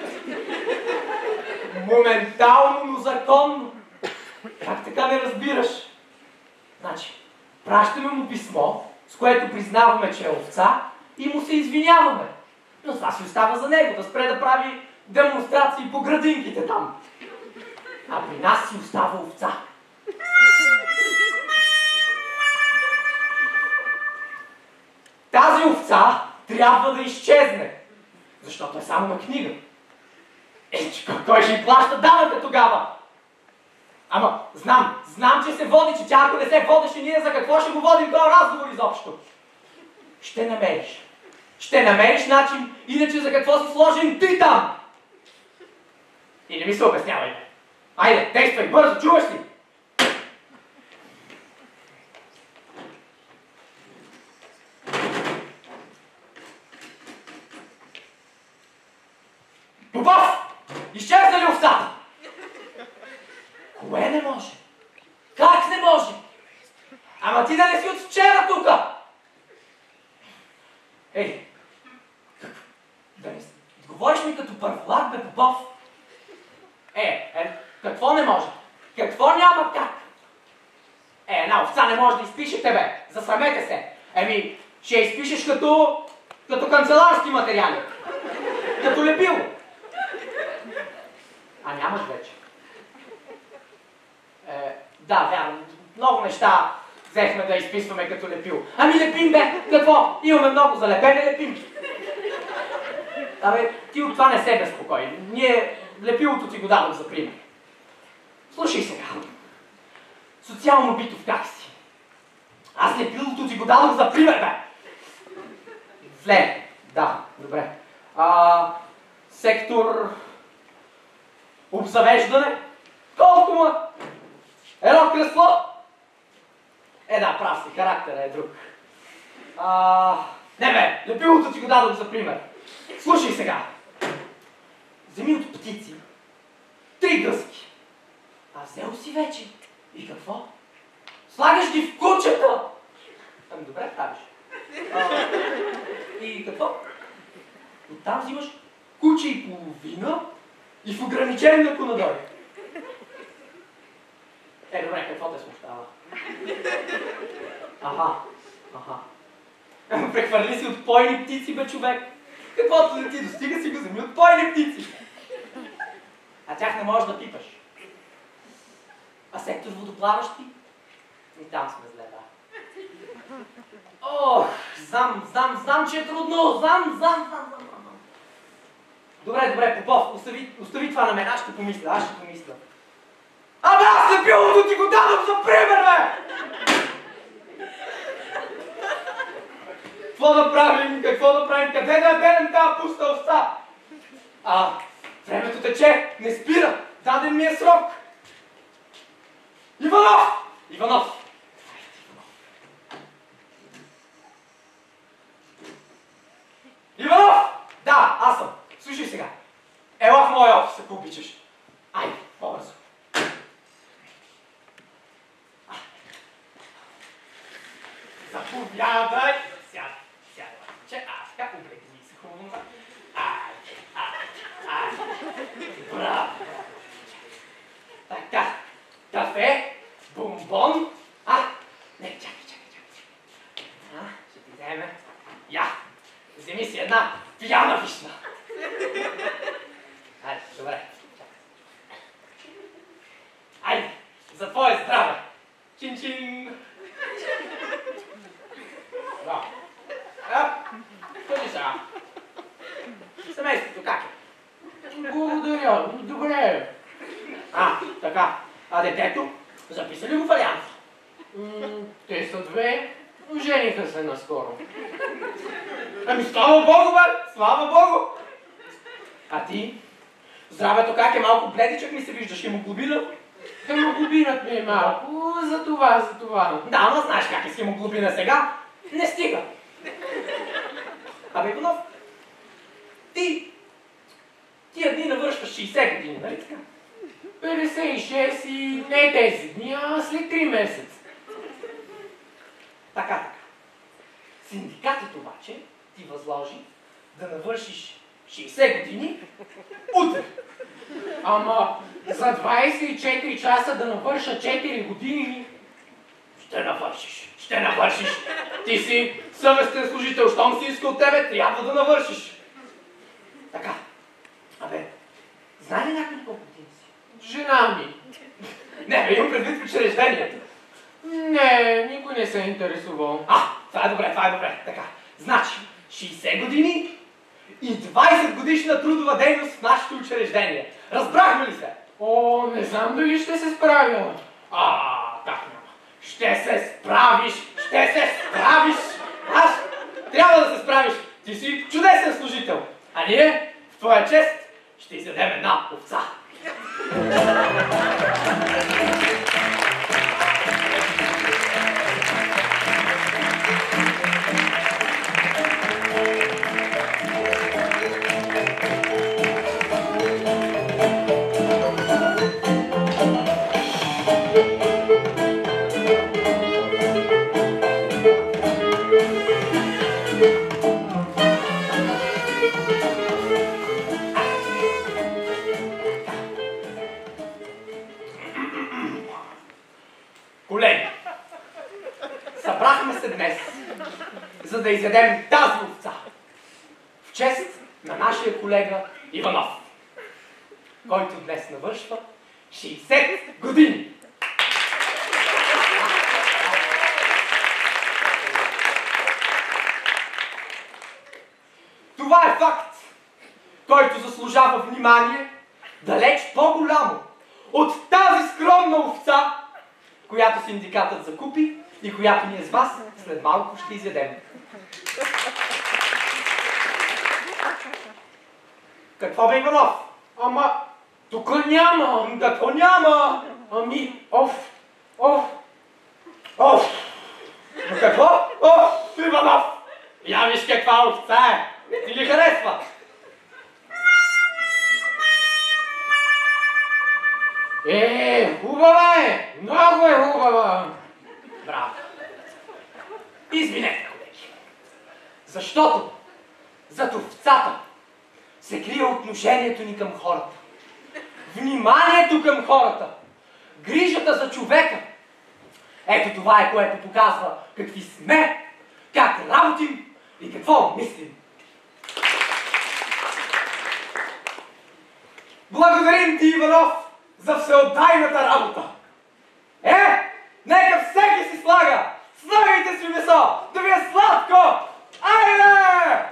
Моментално, но законно! Как така не разбираш? Значи, пращаме му писмо, с което признаваме, че е овца и му се извиняваме. Но това си остава за него, да спре да прави демонстрации по градинките там. А при нас си остава овца. Тази овца трябва да изчезне, защото е само на книга. Кой ще й плаща данъка тогава? Ама, знам, че се води, че тя ако не се водеше, ние за какво ще го водим този разговор изобщо? Ще намериш начин, иначе за какво си сложим ти там? И не ми се обяснявай. Айде, действай, бързо, чуваш ли? Попов! Изчезна ли овцата? Кое не може? Как не може? Ама ти да не си от вчера тука! Ей, да не говориш ми като първолак, бе, Попов? Какво не може? Какво няма как? Една овца не може да изпишете, бе. Засрамете се. Ще я изпишеш като канцеларски материали. Като лепило. А нямаш вече. Да, вярно. Много неща взехме да изписваме като лепило. Лепим, бе. Какво? Имаме много за лепене, лепим. Ти от това не се безпокой. Ние лепилото ти го дадох за пример. Слушай сега. Социално битов как си? Аз лепилото ти го дадох за пример, бе. Зле. Да, добре. Сектор обзавеждане. Колко му? Едно кресло? Да, прав си, характера е друг. Не бе, лепилото ти го дадох за пример. Слушай сега. Вземи от птици 3 гъски. Взел си вече. И какво? Слагаш ги в кучета. Добре правиш. И какво? Оттам взимаш куче и половина и в ограничен ако надолу. Добре, какво те смущава? Прехвърли си от пойни птици, бе, човек. Каквото да ти достига, си го вземи от пойни птици. Тях не можеш да пипаш. Сектор водоплаващи? И там сме зле, да. Знам, че е трудно. Знам. Добре, Попов, остави това на мен, аз ще помисля. Аз лепилото ти го дадам за пример, бе! Какво да правим? Къде да дадем тази пуста овца? Времето тече, не спира. Даден ми е срок. Иванов! Да, аз съм. Слушай сега. Ела в моя офис, ако обичаш. Айде, по-бързо. Заповядай. Сядай. Как облегни се хубаво. Браво. Така. Кафе, бомбон. Не, чакай. Ще ти вземе. Вземи си една пияна вишна. Добре. Айде, за твое здраве. Чин-чин. Да. Кажи сега. Семейството как е? Благодаря. Добре. Така. Детето? Записа ли го в алианс? Те са 2. Жениха се наскоро. Слава Богу, бе! Слава Богу! Ти? Здравето как е? Малко бледичък ми се виждаш. Хемоглобина? Хемоглобинът ми е малко. За това. Да, ама знаеш как е с хемоглобина сега. Не стига. Иванов, тия дни навършваш 60 години, нали така? 56 и не тези дни, а след 3 месеца. Така. Синдикатът обаче ти възложи да навършиш 60 години утре. Ама за 24 часа да навърша 4 години. Ще навършиш. Ти си съвестен служител, щом си иска от тебе, трябва да навършиш. Така. Знае ли някой колко години си? Жена ми. Не, бе, имам предвид в учреждението. Не, никой не се е интересувал. Това е добре. Така, значи, 60 години и 20 годишна трудова дейност в нашето учреждение. Разбрахме ли се? О, не знам дали ще се справя. Как няма? Ще се справиш! Аз трябва да се справиш! Ти си чудесен служител! А ние, в твоя чест, ще изядем една овца! Колеги, събрахме се днес, за да изядем тази овца в чест на нашия колега Иванов, който днес навършва 60 години. Това е факт, който заслужава внимание далеч по-голямо от тази скромна овца, която синдикатът закупи и която ние с вас след малко ще изядем. Какво бе, Иванов? Ама, тук няма. Какво няма? Ами, Но какво? Иванов! Я виж каква овца е! Не ти ли харесва? Хубава е! Много е хубава! Браво! Извинете, колеги. Защото зад овцата се крие отношението ни към хората. Вниманието към хората. Грижата за човека. Ето това е, което показва какви сме, как работим и какво мислим. Благодарим ти, Иванов, за всеотдайната работа. Нека всеки си слага! Слагайте си месо! Да ви е сладко! Айде!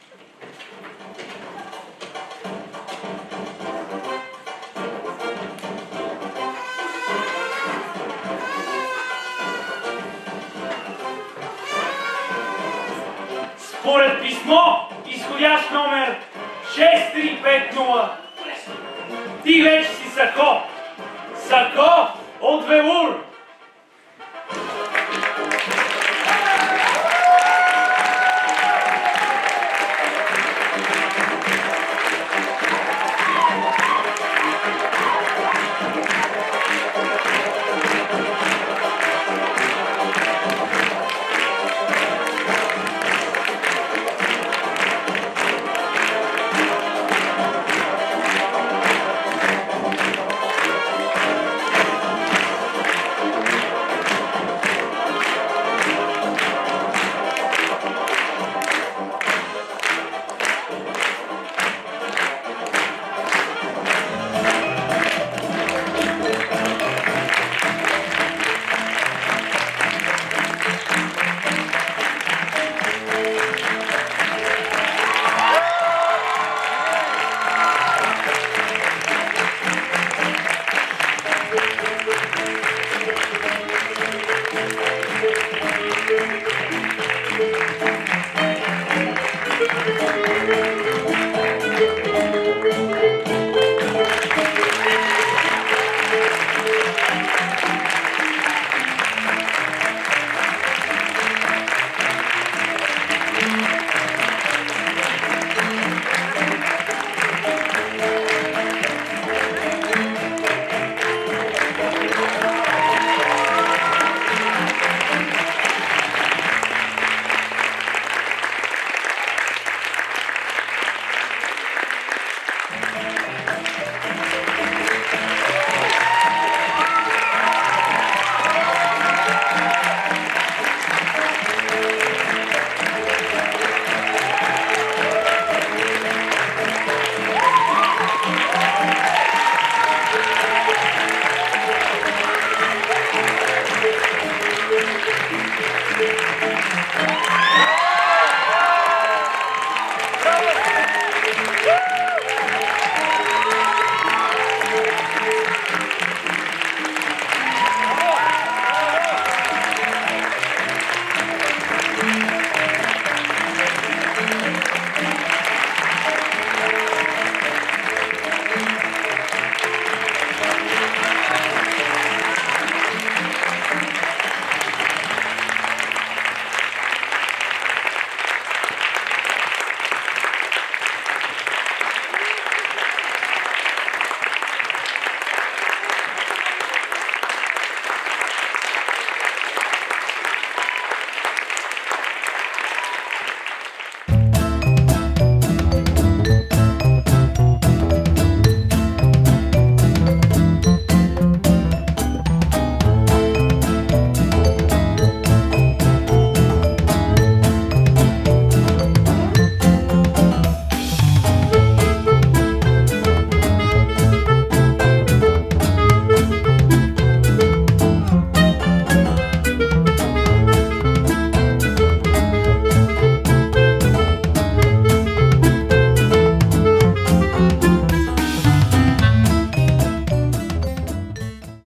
Според писмо, изходящ номер 6350, ти вече си сако. Сако от велур.